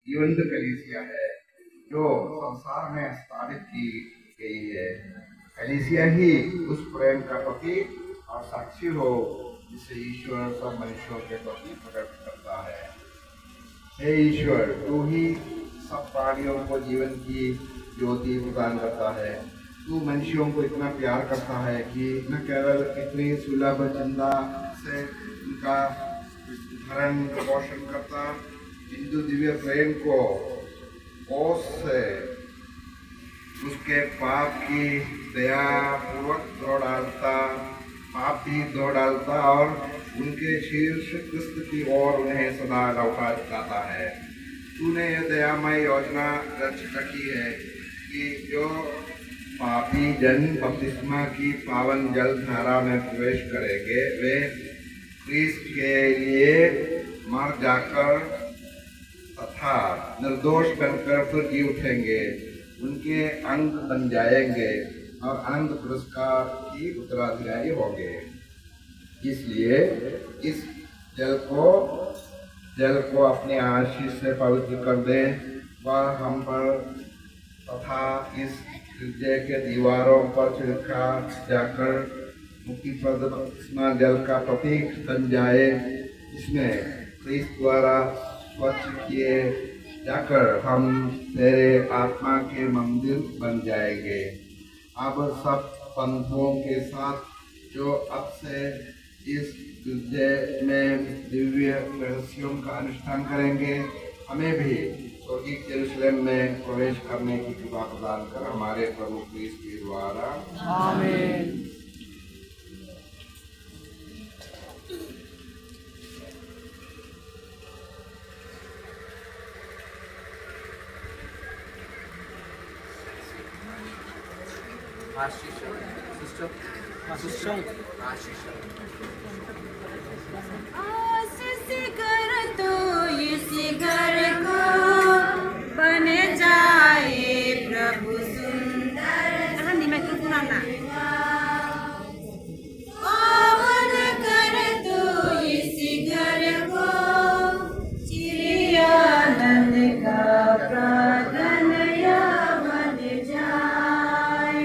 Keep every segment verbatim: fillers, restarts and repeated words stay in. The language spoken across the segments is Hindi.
जीवंत कलीसिया है जो संसार में स्थापित की गई है। कलीसिया ही उस प्रेम का प्रतीक और साक्षी हो जिसे ईश्वर सब मनुष्यों के प्रति प्रकट करता है। हे ईश्वर, तू ही सब प्राणियों को जीवन की ज्योति प्रदान करता है। तू मनुष्यों को इतना प्यार करता है कि न केवल इतनी सुलभ चिंता से उनका भरण पोषण करता, हिंदू दिव्य प्रेम को ओस से उसके पाप की दया पूर्वक धो डालता, पाप भी धो डालता और उनके शीर्ष कृष्ण की ओर उन्हें सदा लौटा जाता है। तूने यह दयामय योजना रच रखी है कि जो पापी जन बपतिस्मा की पावन जल धारा में प्रवेश करेंगे वे क्रिस्त के लिए मर जाकर तथा निर्दोष बनकर फिर जी उठेंगे, उनके अंग बन जाएंगे और अनंत पुरस्कार की उत्तराधिकारी होंगे। इसलिए इस जल को जल को अपने आशीष से पवित्र कर दे। वह हम पर तथा इस हृदय के दीवारों पर छिड़का जाकर मुक्तिप्रद बपतिस्मा जल का प्रतीक बन जाए, जिसमें क्रिस्त द्वारा स्वच्छ किए जाकर हम तेरे आत्मा के मंदिर बन जाएंगे। अब सब पंथों के साथ जो अब से इस हृदय में दिव्य रहस्यों का अनुष्ठान करेंगे, हमें भी स्वर्गीय यरूशलेम में प्रवेश करने की कृपा प्रदान कर हमारे प्रभु क्रिस्त के द्वारा आमीन। आशीष सिस्टर सिस्टर आशीष आशीष कर तो इस घर को बन जाए प्रभु सुंदर। हाँ मैं तो सुनाना। पावन कर तो इस घर को चिरआनंद का प्रांगण बन जाए।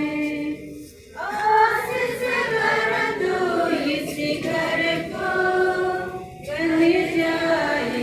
आशीष कर तो इस घर को बन जाए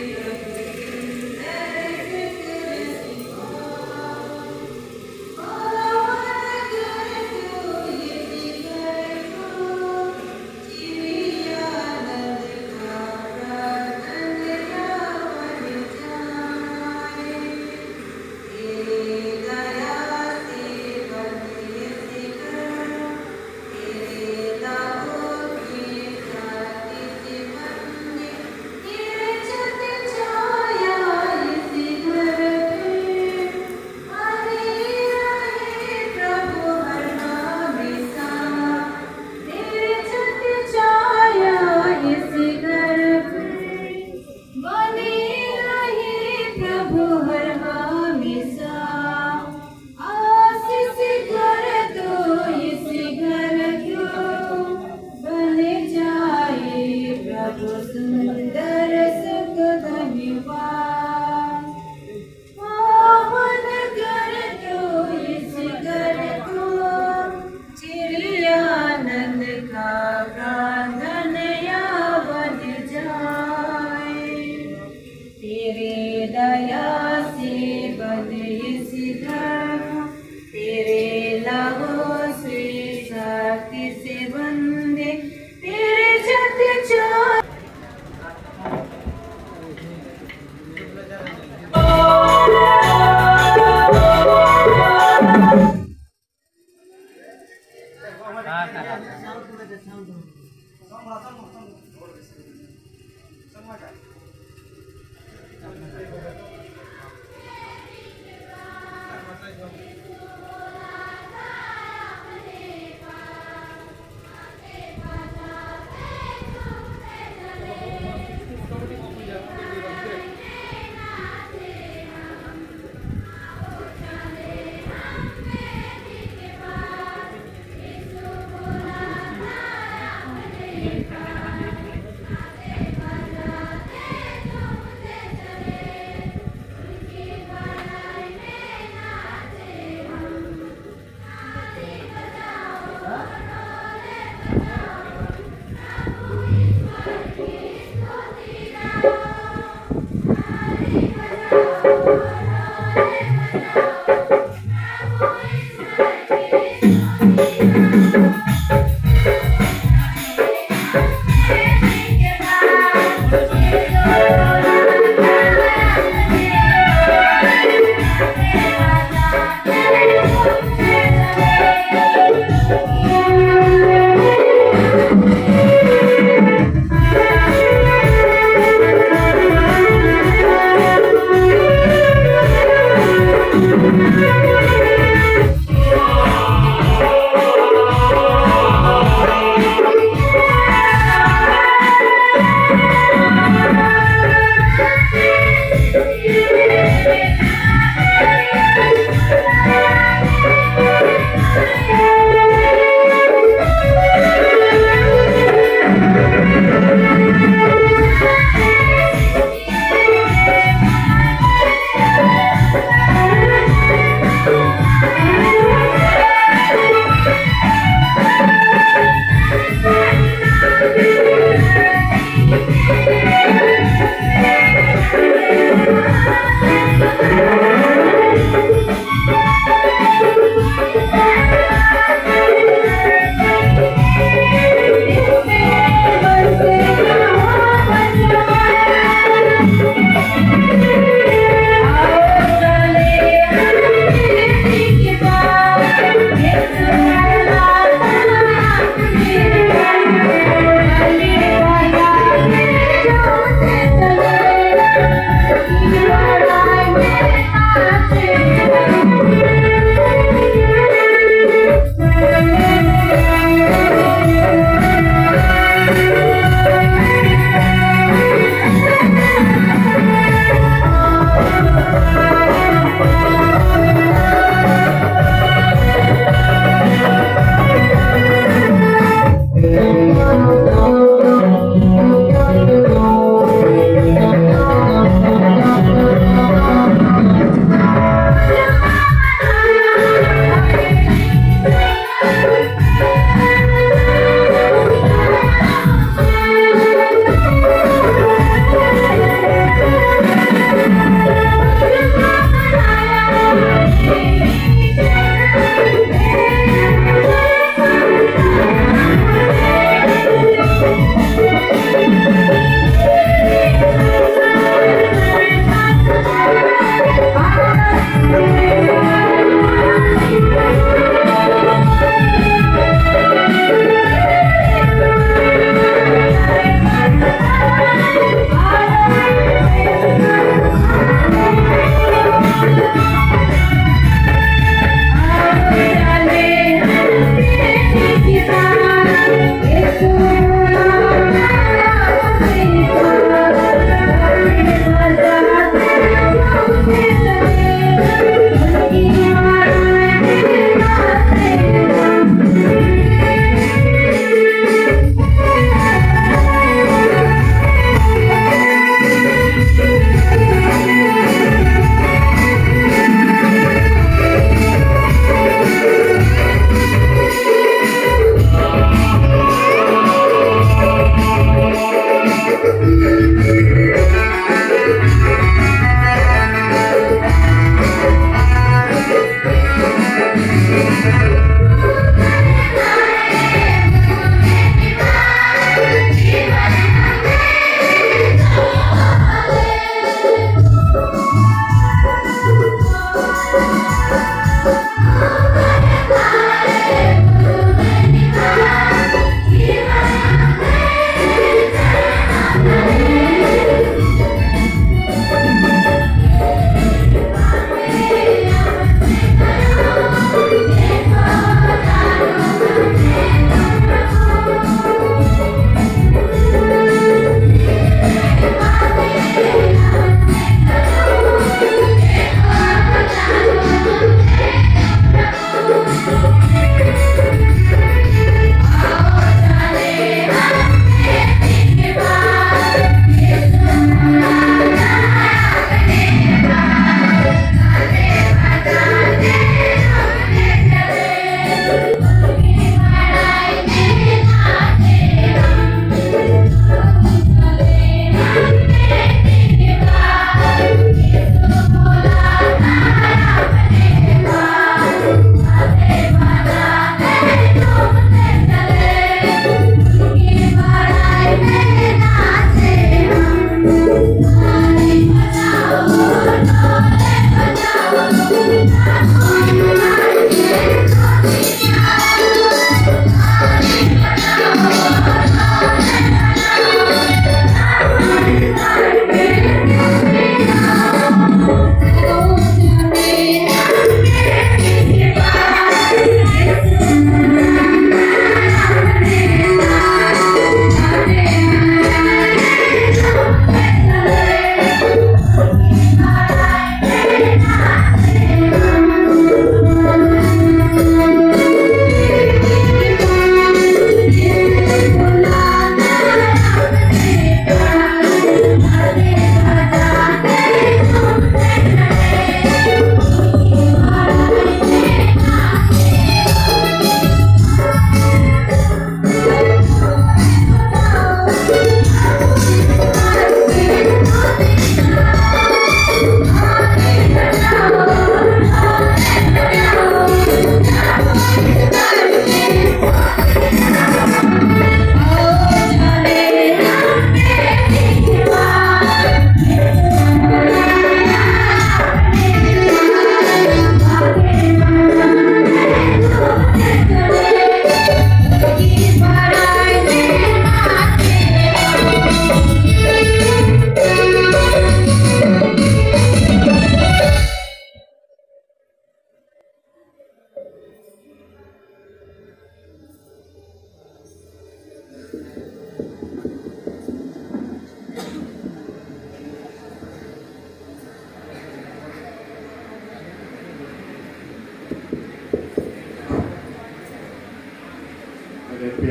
सुंदर सुख धन्यवाद। पावन कर तो इस घर को चिरआनंद का प्रांगण बन जाए। तेरे दया से बन इस घर, तेरे लहू से शक्ति से बंदे, तेरे जत चाह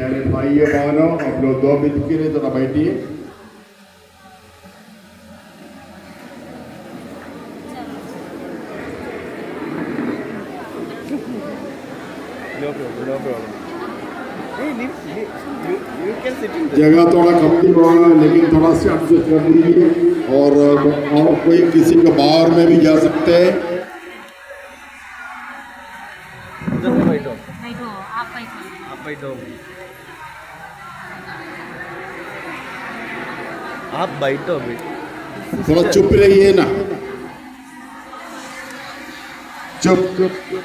प्यारे भाई बहनों, हम लोग दो मिनट के लिए थोड़ा बैठिए। No problem, no problem. Hey, leave, leave, you, you can sit in the... जगह थोड़ा कम ही होगा, लेकिन थोड़ा सा एडजस्ट कर लीजिए। और और कोई किसी के बाहर में भी जा सकते हैं। उधर में बैठो, बैठो आप बैठो आप बैठो, आप बैठो अभी। थोड़ा चुप रहिए ना, चुप चुप।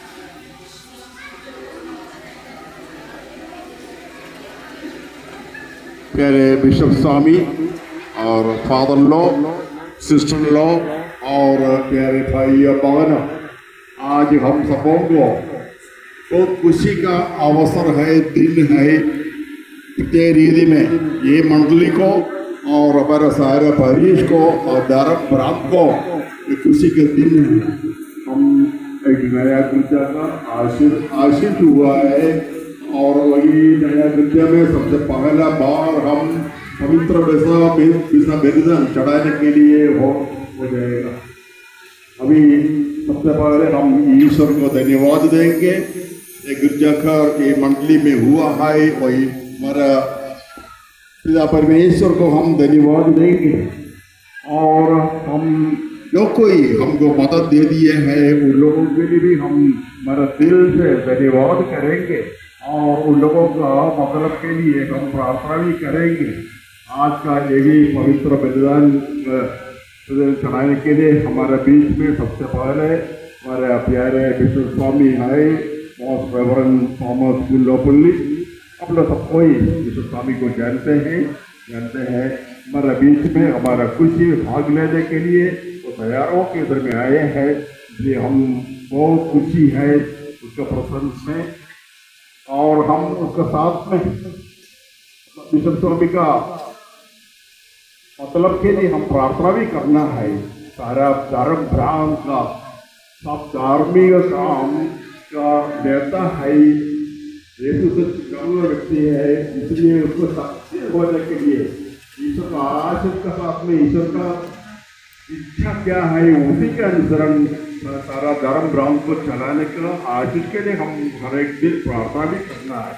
प्यारे बिशप स्वामी और फादर लो, सिस्टर लो और प्यारे भाई बहन, आज हम सबों को बहुत खुशी का अवसर है, दिन है। प्रत्येक रीति में ये मंडली को और हमारे सारे परिश को और दारक प्राप्त को ये खुशी के दिन है। हम एक नया गिरजा का आशीष आशीष हुआ है और वही नया गिरजा में सबसे पहला बार हम पवित्र विसा बेरिजन चढ़ाने के लिए हो हो जाएगा। अभी सबसे पहले हम ईश्वर को धन्यवाद देंगे। ये गिरजाघर ये मंडली में हुआ है, वही हमारा पिता परमेश्वर को हम धन्यवाद देंगे। और हम जो कोई हमको मदद दे दिए हैं उन लोगों के लिए भी हम हमारा दिल से धन्यवाद करेंगे और उन लोगों का मतलब के लिए हम प्रार्थना भी करेंगे। आज का यही पवित्र बलिदान चढ़ाने के लिए हमारे बीच में सबसे पहले हमारे प्यारे बिशप स्वामी है, मोस्ट रेवरेंड थॉमस गुल्लोपल्ली। हम लोग सब कोई बिशप स्वामी को जानते हैं जानते हैं हमारे बीच में हमारा खुशी भाग लेने के लिए वो तो तैयारों के इधर में आए हैं, इसलिए हम बहुत खुशी है उसका प्रसंग में। और हम उसके साथ में बिशप स्वामी का मतलब के लिए हम प्रार्थना भी करना है। सारा धर्म भ्रांत का सब धार्मिक काम का देता है, यीशु से चिकाना व्यक्ति है, इसलिए उसको सच्चे होने के लिए ईश्वर का आशीष के साथ में ईश्वर का इच्छा क्या है उसी के अनुसरण सारा धर्म भ्रांत को चलाने का आशीष के लिए हम हर एक दिन प्रार्थना भी करना है।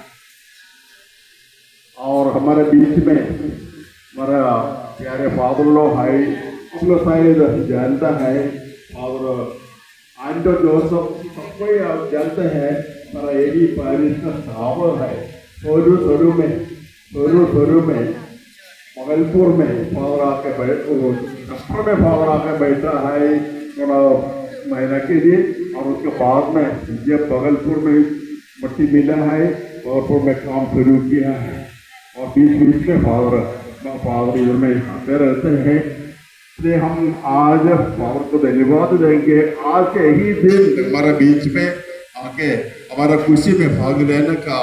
और हमारे बीच में हमारा प्यारे फादर लोग है, हम लोग शायद जानता है फादर आंडो जोसेफ, सबको आप जानते हैं हमारा एडी पैरिश का सावर है। सोरू सोरू में सोरू सोरू में मगलपुर में फादर आके बैठ कस्टर में फादर आके बैठा है थोड़ा महीना के लिए। और उसके बाद में जब बगलपुर में मट्टी मिला है, बगलपुर में काम शुरू किया है और बीच बीच में फादर फादर इधर में आते रहते हैं। इसलिए हम आज फादर को धन्यवाद देंगे। आज के ही दिन हमारे बीच में आके हमारा खुशी में भाग लेने का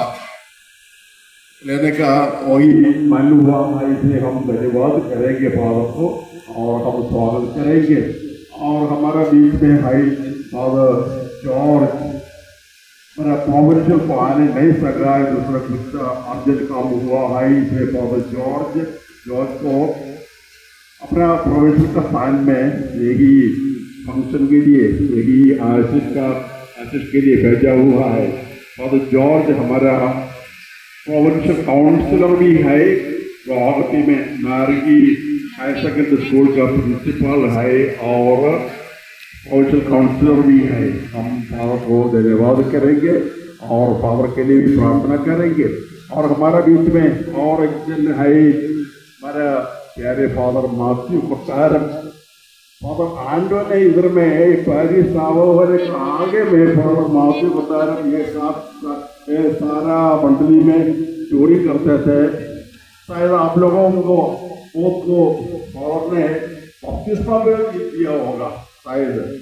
लेने का वही मन हुआ है, इसलिए हम धन्यवाद करेंगे फादर को और हम स्वागत करेंगे। और हमारा बीच में है फादर जॉर्ज, मेरा प्रोविंशियल को आने नहीं सका है, दूसरा कुछ अर्जेंट काम हुआ है, इसलिए फादर जॉर्ज जॉर्ज को अपना प्रोविंशियल का स्थान में यही फंक्शन के लिए यही आशीष का आशीष के लिए भेजा हुआ है। फादर जॉर्ज हमारा प्रोविंशियल काउंसलर भी है, गुवाहाटी में नारगी हायर सेकेंडरी स्कूल का प्रिंसिपल है और प्रोविंशियल काउंसलर भी है। हम फादर को धन्यवाद करेंगे और फादर के लिए भी प्रार्थना करेंगे। और हमारा बीच में और एक जन है हमारा प्यारे फादर माथ्यू कोटारम, फादर आंडो ने इधर में पैरिश सावर के आगे में फादर माथ्यू कोटारम ये साथ ये सारा मंडली में चोरी करते थे। शायद आप लोगों को बहुत को फादर ने बपतिस्मा में दिया होगा शायद,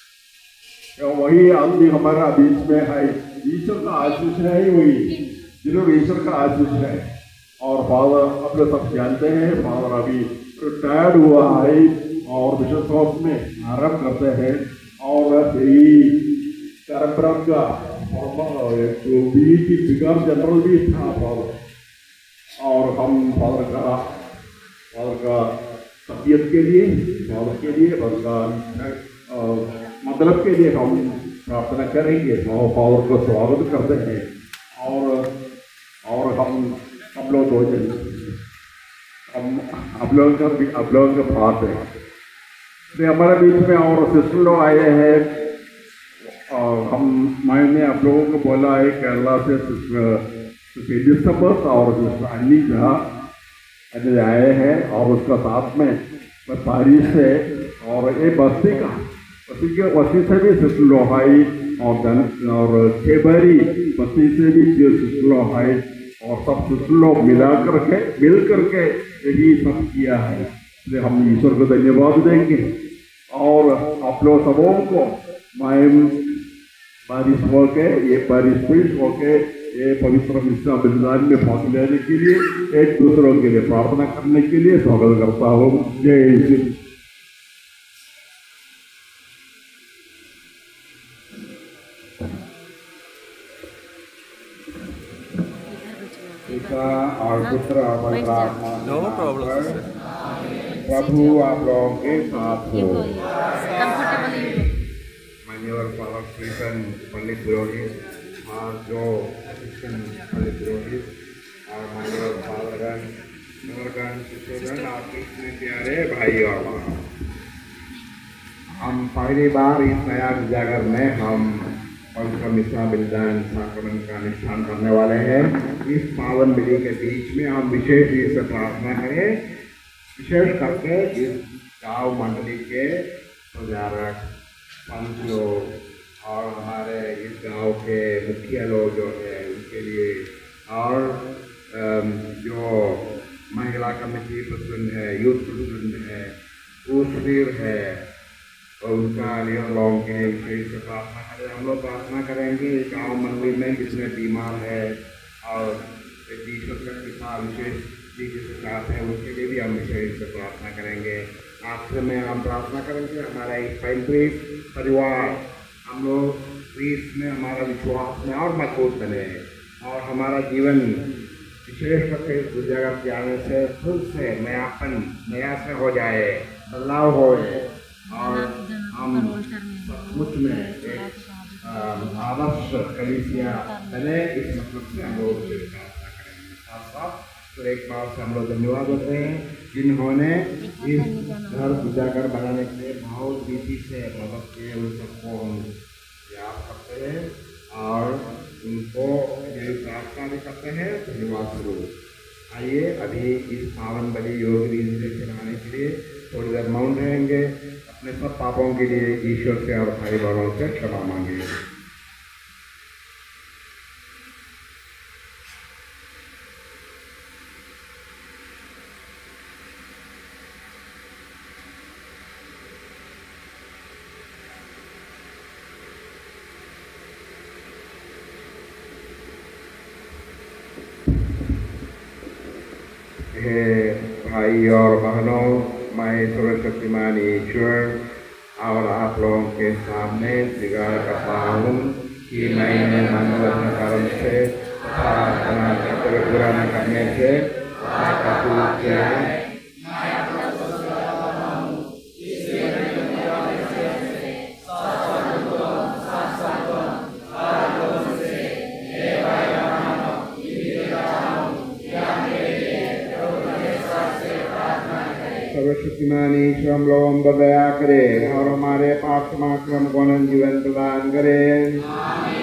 वही आदमी हमारा बीच में है। ईश्वर का आशीष है वही जिन्होंने ईश्वर का आशीष है। और फादर आप लोग सब जानते हैं फादर अभी रिटायर्ड हुआ है और बिशप हाउस में आराम करते हैं। और यही कार्यक्रम का और एक बी की बिगर जनरल भी था फादर, और हम फादर का फादर का तबीयत के लिए, फादर के लिए, फादर का मतलब के लिए हम प्रार्थना करेंगे और फादर को स्वागत करते हैं। और और हम हम लोग दो जन हम आप लोगों का आप लोगों का पास है। तो हमारे बीच में और सिस्टर लोग आए हैं, और हम मैंने आप लोगों को बोला है केरला से सिस्टर एलिजाबेथ और सिस्टर अन्नी जहाँ आए हैं, और उसका साथ में पारिस से और ये बस्ती का बस्ती के बस्ती से भी सिस्टर लोग आई, और धन और खेबरी बस्ती से भी सिस्टर लोग आए, और सब सिस्टर लोग मिला करके मिल करके यही सब किया है। इसलिए हम ईश्वर को धन्यवाद देंगे। और आप लोग सबों को मैं बारिश होके ये बारिश पीठ होके ये पवित्र मिश्रा बलिदान में भाग लेने के लिए एक दूसरों के लिए प्रार्थना करने के लिए स्वागत करता हूँ। जय श्री पिता और पुत्र और पवित्र आत्मा No problem, sir. प्रभु आप लोगों के साथ हो। Comfortable you. मान्यवर पालक प्रीतम पंडित पुरोहित और जो असिस्टेंट पंडित पुरोहित और मान्यवर पालकगण, नगरगण, शिष्यगण, आपके इतने प्यारे भाई और बहन, हम पहली बार इस नया गिरजाघर में हम पवित्र मिश्रा बलिदान साक्रमण का अनुष्ठान करने वाले हैं। इस पावन विधि के बीच में हम विशेष रूप से प्रार्थना करें, विशेष करके इस गाँव मंडली के प्रचारक पंच लोग और हमारे इस गांव के मुखिया लोग जो है उनके लिए, और जो महिला कमेटी प्रेसिडेंट है, यूथ प्रेसिडेंट है, उस्वीर है, और उनका लिए लोगों के विशेष से प्रार्थना करें। हम लोग प्रार्थना करेंगे गांव मंडली में जितने बीमार है और ईश्वर का कृपा विशेष जिसके साथ है उनके लिए भी हम विशेष से प्रार्थना करेंगे। आखिर में हम प्रार्थना करेंगे हमारा एक पैतृक परिवार, हम लोग इसमें हमारा विश्वास में और मजबूत बने और हमारा जीवन विशेष करके इस जगह के आने से फिर से नयापन नया से हो जाए, बदलाव हो, और हम सचमुच में एक आदर्श कलीसिया बने, इस मतलब से हम लोग प्रार्थना करेंगे। साथ साथ तो एक बार से हम लोग धन्यवाद देते हैं जिन्होंने इस घर पूजाघर बनाने के लिए बहुत रीति से मदद किए, उन सबको हम याद करते हैं और उनको ये प्रार्थना भी करते हैं धन्यवाद स्वरूप। आइए अभी इस पावन बलि योग रीति से चलाने के लिए थोड़ी देर मौन रहेंगे, अपने सब पापों के लिए ईश्वर से और भाई बहनों से क्षमा मांगे। हे भाई और बहनों, मैं सर्वशक्तिमान ईश्वर और आप लोगों के सामने स्वीकार करता हूँ कि मैंने मन वचन कर्म से तथा अपना कर्तव्य पूरा न करने से कसूर किया है। सर्वशक्तिमान ईश्वर हम लोगों पर दया करे और हमारे पाप समाक्रम को अनंत जीवन प्रदान करे।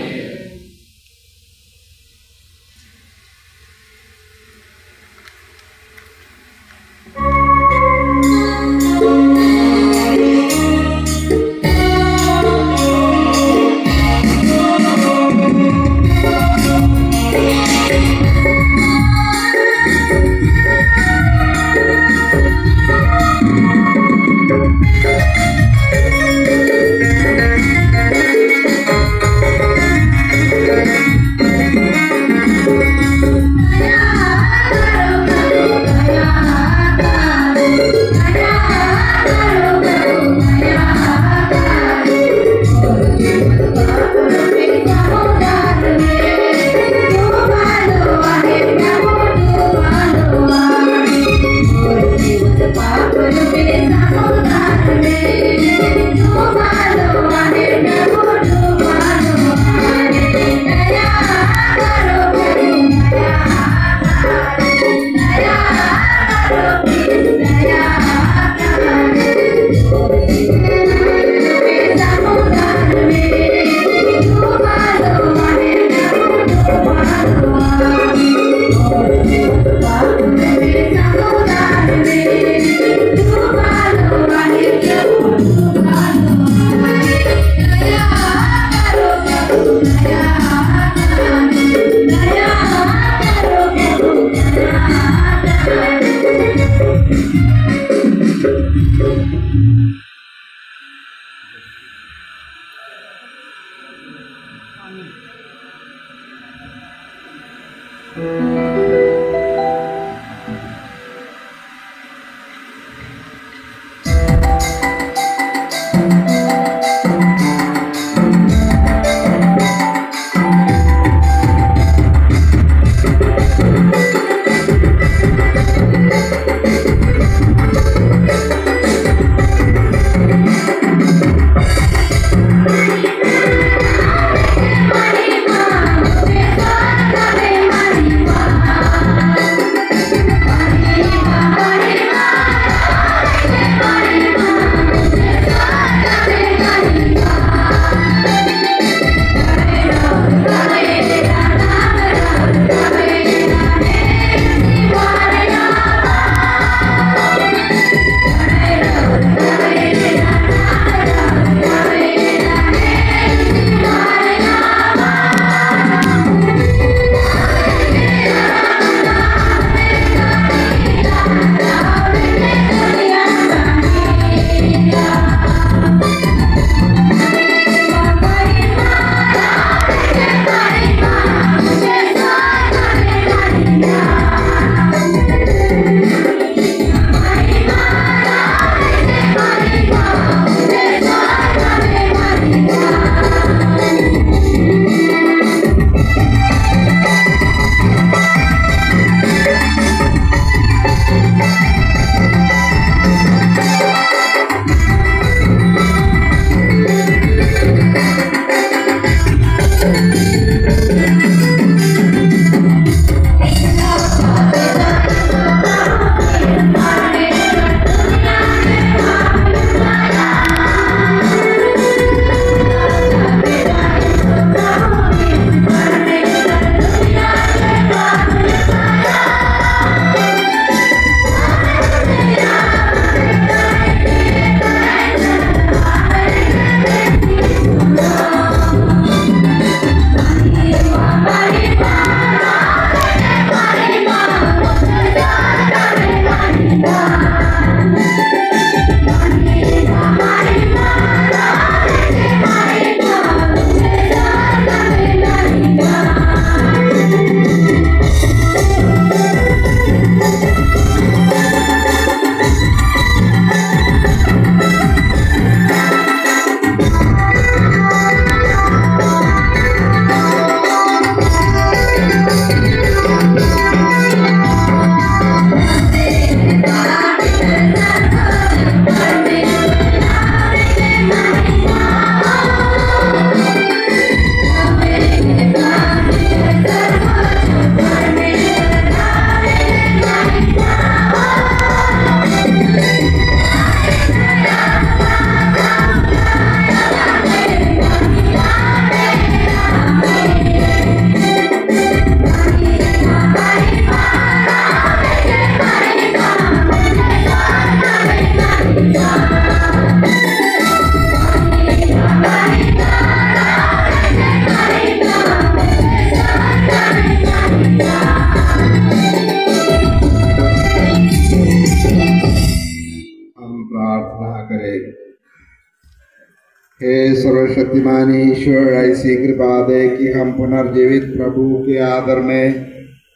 हे सर्वशक्तिमान ईश्वर, ऐसी कृपा दे कि हम पुनर्जीवित प्रभु के आदर में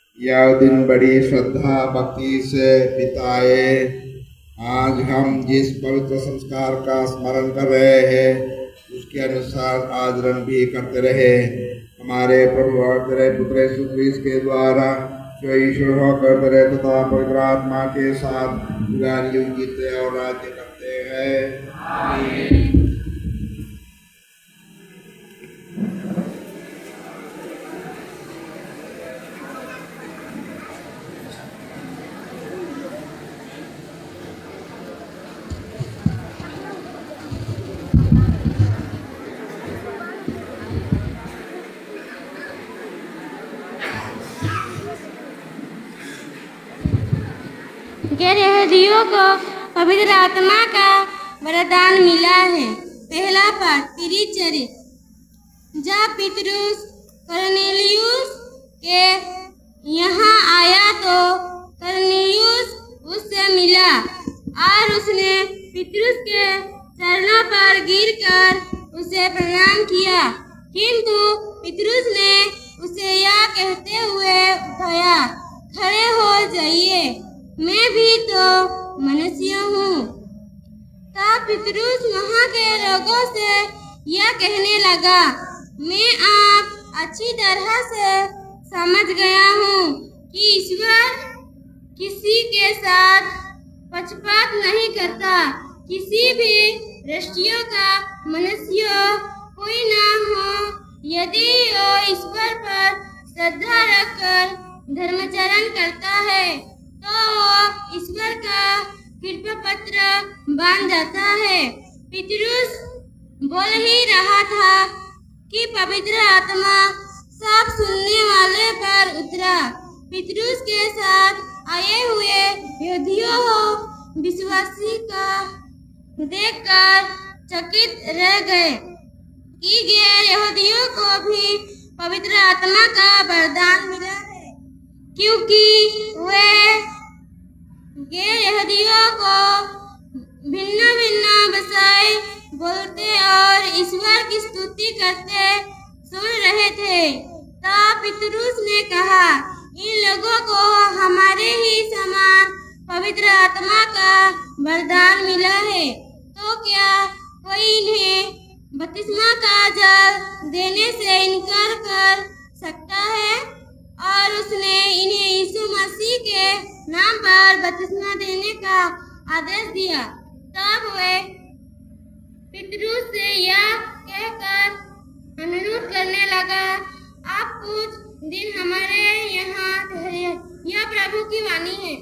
यह दिन बड़ी श्रद्धा भक्ति से बिताए। आज हम जिस पवित्र संस्कार का स्मरण कर रहे हैं उसके अनुसार आचरण भी करते रहे। हमारे प्रभु और तेरे पुत्र यीशु क्रिस्त के द्वारा जो ईश्वर होकर तेरे तथा पवित्र आत्मा के साथ युगान युग जीते और राज्य करते हैं। आमीन। यहूदियों को पवित्र आत्मा का वरदान मिला है। पहला पाठ परिचर्या। जब पतरस कर्नेलियुस के यहाँ आया तो कर्नेलियुस उससे मिला और उसने पतरस के चरणों पर गिरकर उसे प्रणाम किया, किंतु पतरस ने उसे यह कहते हुए उठाया, खड़े हो जाइए, मैं भी तो मनुष्य हूँ। तब पितरुस वहाँ के लोगों से यह कहने लगा, मैं आप अच्छी तरह से समझ गया हूँ कि ईश्वर किसी के साथ पक्षपात नहीं करता। किसी भी दृष्टियों का मनुष्य कोई ना हो, यदि वो ईश्वर पर श्रद्धा रखकर धर्माचरण करता है तो वो ईश्वर का कृपा पत्र बन जाता है। पितरुस बोल ही रहा था कि पवित्र आत्मा सब सुनने वाले पर उतरा। पितरुस के साथ आए हुए यहूदियों को विश्वासी का देखकर चकित रह गए कि गैर यहूदियों को भी पवित्र आत्मा का वरदान मिला है, क्योंकि वे गैर यहूदियों को भिन्न भिन्न भाषाएं बोलते और ईश्वर की स्तुति करते सुन रहे थे। तब पितरुस ने कहा, इन लोगों को हमारे ही समान पवित्र आत्मा का वरदान मिला है, तो क्या कोई इन्हें बपतिस्मा का जल देने से इनकार कर सकता है? और उसने इन्हें यीशु मसीह के नाम पर बपतिस्मा देने का आदेश दिया। तब वे पितरुस से यह कहकर अनुरोध करने लगा, आप कुछ दिन हमारे यहाँ ठहरिए, यह प्रभु की वाणी है।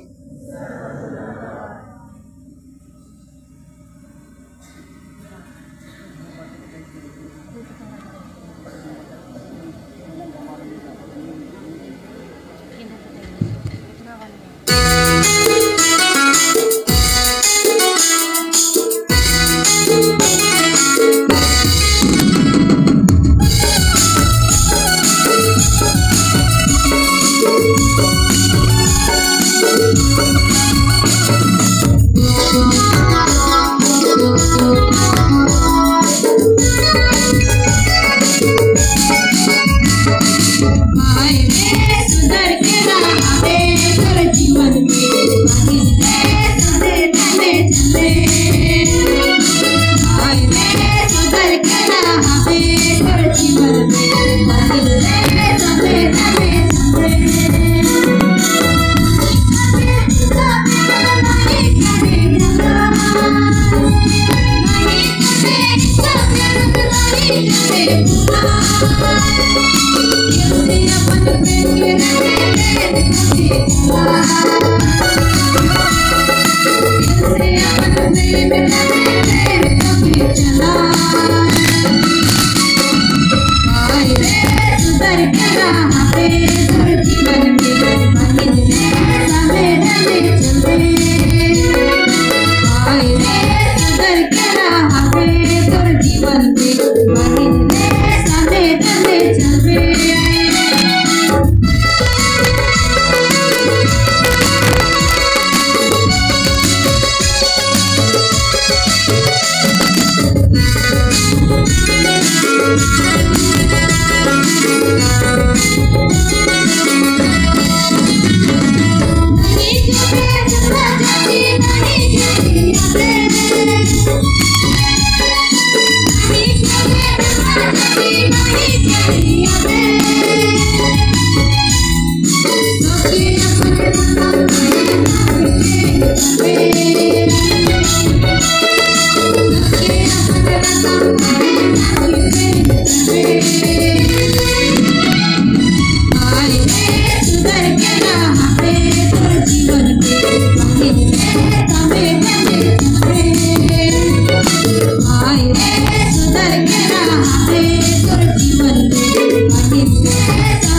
सुधर के रहा है, तो जीवन में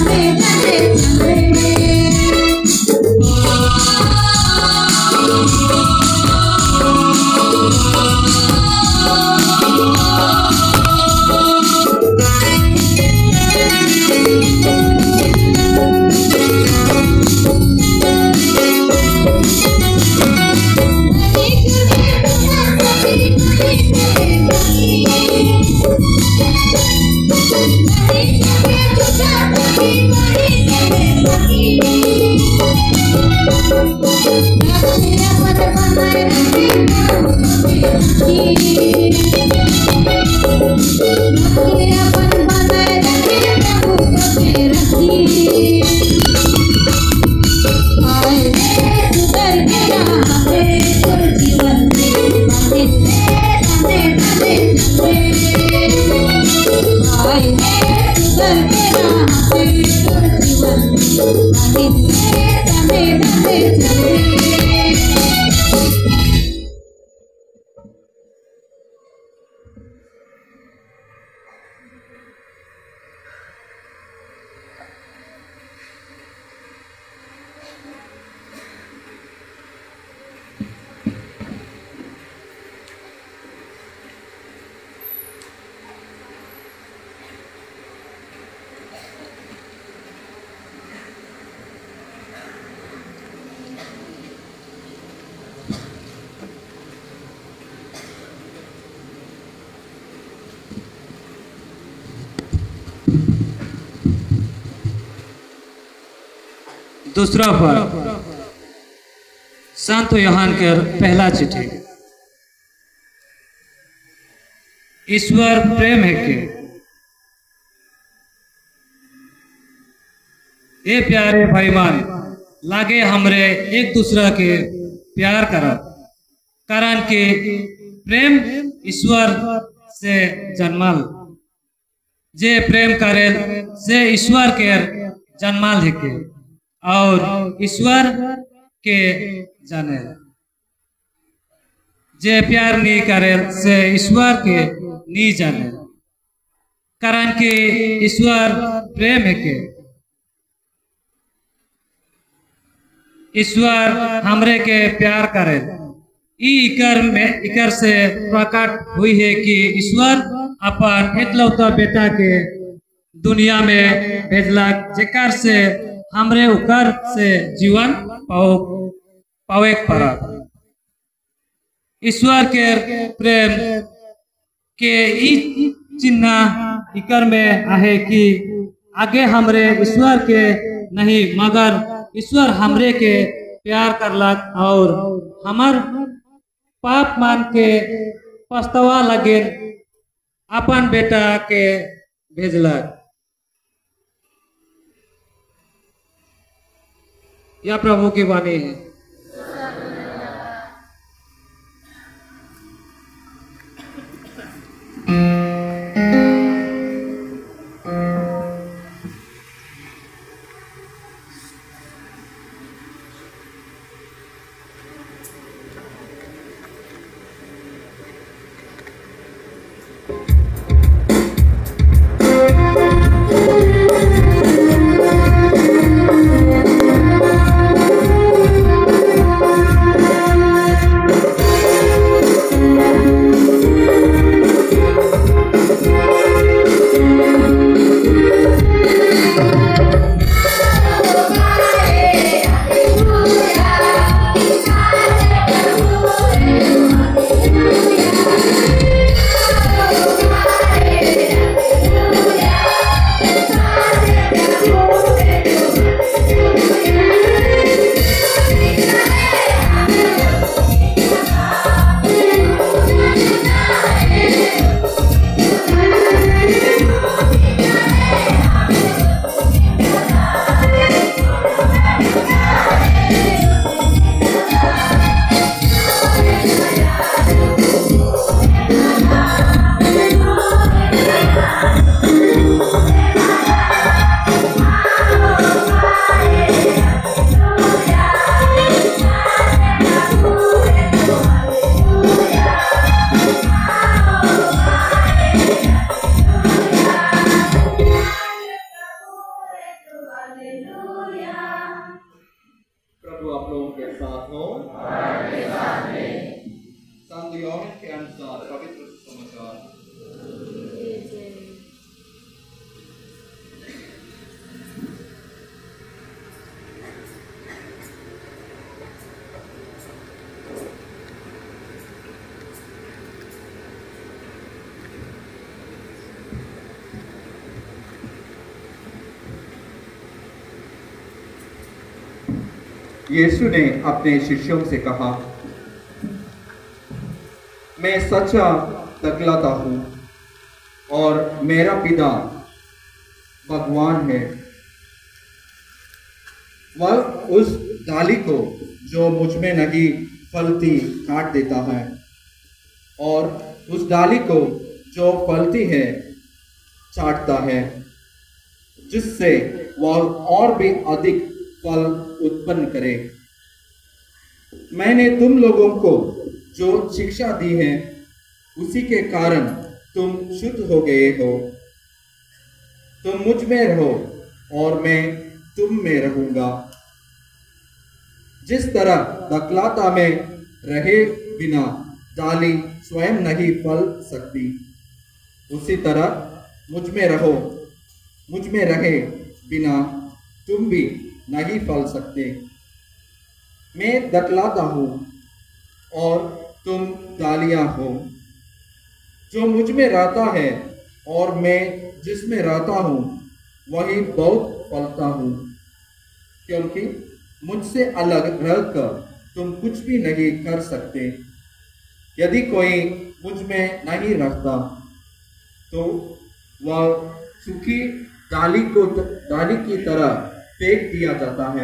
दूसरा पर संत यूहन्ना के पहला चिट्ठी। ईश्वर प्रेम है के ये प्यारे भाईमान लागे हमरे एक दूसरा के प्यार करब, कारण के प्रेम ईश्वर से जन्मल। जे प्रेम करे से ईश्वर के जन्मल है के और ईश्वर के जाने। जे प्यार नहीं करे से ईश्वर के नहीं जाने, कारण के ईश्वर प्रेम है के ईश्वर हमरे के प्यार करे। ई इकर में इकर से प्रकट हुई है कि ईश्वर अपन एकलौता बेटा के दुनिया में भेजलक, जेकर से हमरे उकर से जीवन पाओ पावे पड़त। ईश्वर के प्रेम के ई चिन्ह इकर में आहे कि आगे हमरे ईश्वर के नहीं मगर ईश्वर हमरे के प्यार करलक और हमर पाप मान के पछतावा लगे अपन बेटा के भेजलक। यह प्रभु की वाणी है। प्रभु आप लोगों के साथ हो। संत यूहन्ना के अनुसार पवित्र समाचार। यीशु ने अपने शिष्यों से कहा, मैं सच्चा तकलाता हूँ और मेरा पिता भगवान है। वह उस डाली को जो मुझ में नहीं फलती काट देता है और उस डाली को जो फलती है चाटता है, जिससे वह और भी अधिक फल उत्पन्न करे। मैंने तुम लोगों को जो शिक्षा दी है उसी के कारण तुम शुद्ध हो गए हो। तुम मुझ में रहो और मैं तुम में रहूंगा। जिस तरह दकलाता में रहे बिना डाली स्वयं नहीं फल सकती, उसी तरह मुझ में रहो मुझ में रहे बिना तुम भी नहीं फल सकते। मैं दकलाता हूँ और तुम डालियाँ हो। जो मुझ में रहता है और मैं जिसमें रहता हूँ वही बहुत फलता हूँ, क्योंकि मुझसे अलग रहकर तुम कुछ भी नहीं कर सकते। यदि कोई मुझ में नहीं रहता तो वह सूखी डाली को डाली की तरह फेंक दिया जाता है।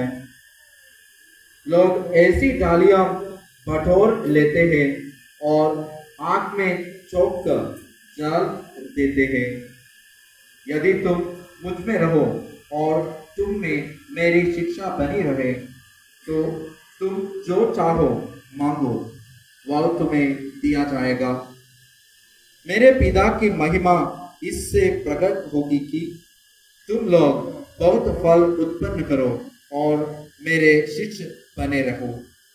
लोग ऐसी डालियां बटोर लेते हैं और आग में चौंक कर जला देते हैं। यदि तुम मुझ में रहो और तुम में मेरी शिक्षा बनी रहे तो तुम जो चाहो मांगो, वह तुम्हें दिया जाएगा। मेरे पिता की महिमा इससे प्रकट होगी कि तुम लोग बहुत फल उत्पन्न करो और मेरे शिष्य बने रहो।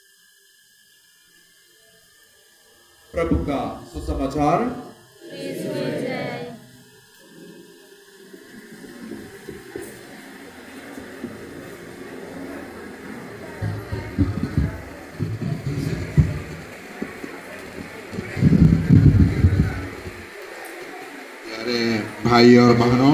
प्रभु का सुसमाचार। प्यारे भाई और बहनों,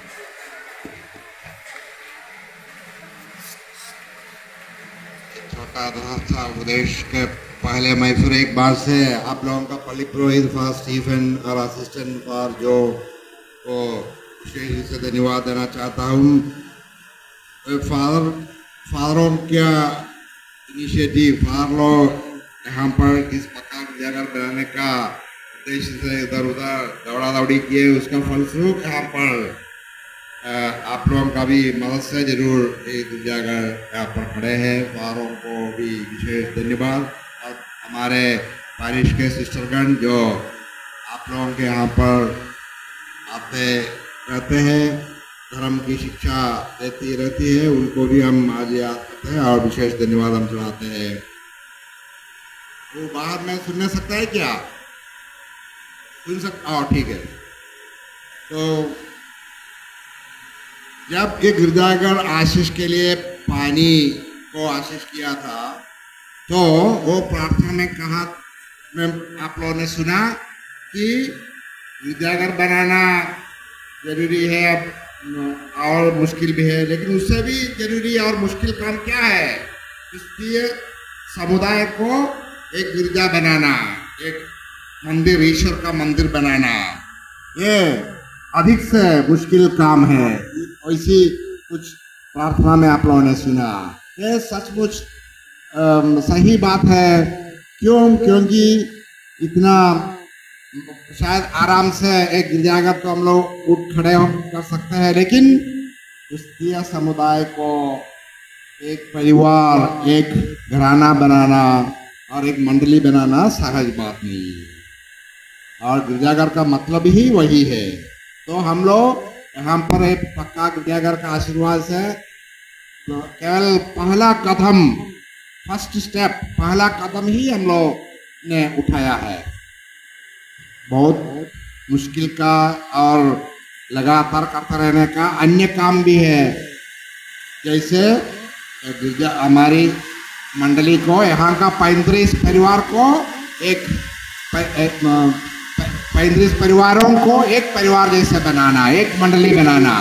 छोटा सा उपदेश के पहले मैं फिर एक बार से आप लोगों का पल्ली पुरोहित फादर स्टीफन और असिस्टेंट फॉर जो को विशेष रूप से धन्यवाद देना चाहता हूँ। फादर फादरों का इनिशिएटिव, फादर लोग यहाँ पर इस पक्का जगह बनाने का उद्देश्य से इधर उधर दौड़ा दौड़ी किए, उसका फलस्वरूप यहाँ पर आप लोगों का भी मदद से जरूर एक जगह यहाँ पर खड़े हैं। फादरों को भी विशेष धन्यवाद। और हमारे पारिश के सिस्टरगण जो आप लोगों के यहाँ पर आते रहते हैं, धर्म की शिक्षा देती रहती है, उनको भी हम आज याद करते हैं और विशेष धन्यवाद हम चढ़ाते हैं। वो बाहर में सुनने सकता है क्या? सुन सकता? और ठीक है। तो जब ये गिरजाघर आशीष के लिए पानी को आशीष किया था तो वो प्रार्थना में कहा, में आप लोगों ने सुना कि गिरजाघर बनाना जरूरी है और मुश्किल भी है, लेकिन उससे भी जरूरी और मुश्किल काम क्या है? इसलिए समुदाय को एक गिरजा बनाना, एक मंदिर, ईश्वर का मंदिर बनाना, ये अधिक से मुश्किल काम है। ऐसी कुछ प्रार्थना में आप लोगों ने सुना। ये सचमुच सही बात है। क्यों? क्योंकि इतना शायद आराम से एक गिरजाघर तो हम लोग उठ खड़े हो कर सकते हैं, लेकिन क्रिस्तीय समुदाय को एक परिवार, एक घराना बनाना और एक मंडली बनाना सहज बात नहीं है। और गिरजाघर का मतलब ही वही है। तो हम लोग यहाँ पर एक पक्का गिरजाघर का आशीर्वाद से तो केवल पहला कदम, फर्स्ट स्टेप, पहला कदम ही हम लोग ने उठाया है। बहुत मुश्किल का और लगातार करते रहने का अन्य काम भी है। जैसे गिरजा हमारी मंडली को, यहाँ का पैंतीस परिवार को एक पैंतीस परिवारों को एक परिवार जैसे बनाना, एक मंडली बनाना।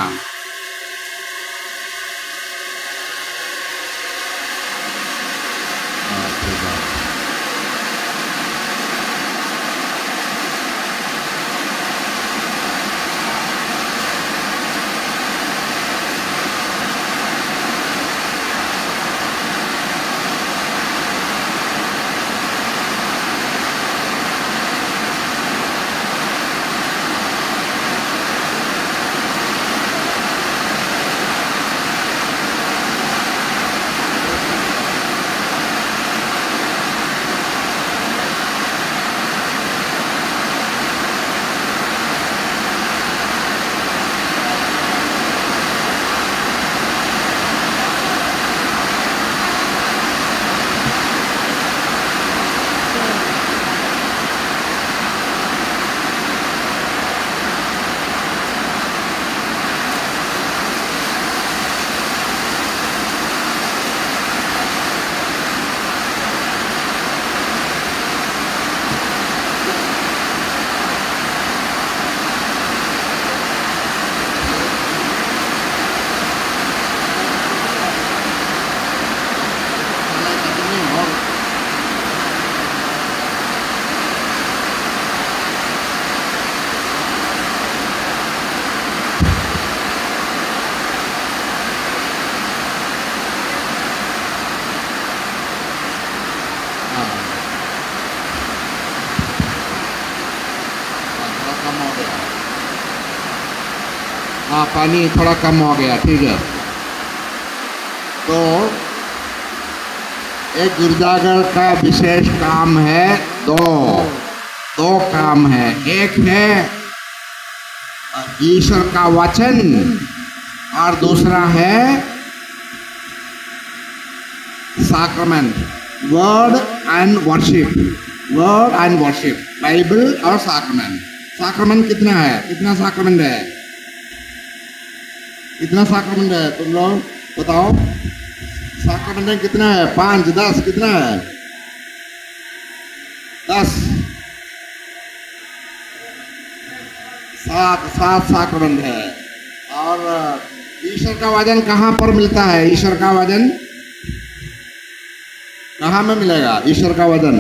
हाँ पानी थोड़ा कम हो गया, ठीक है। तो एक गिरजाघर का विशेष काम है, दो दो काम है। एक है ईश्वर का वचन और दूसरा है sacrament, word and worship, word and worship, Bible और सैक्रमेंट। सैक्रमेंट कितना है, कितना सैक्रमेंट है, कितना सैक्रमेंट है, तुम लोग बताओ। सैक्रमेंट कितना है, पांच, दस, कितना है, दस, सात, सात सैक्रमेंट है। और ईश्वर का वचन कहाँ पर मिलता है, ईश्वर का वचन कहाँ में मिलेगा, ईश्वर का वचन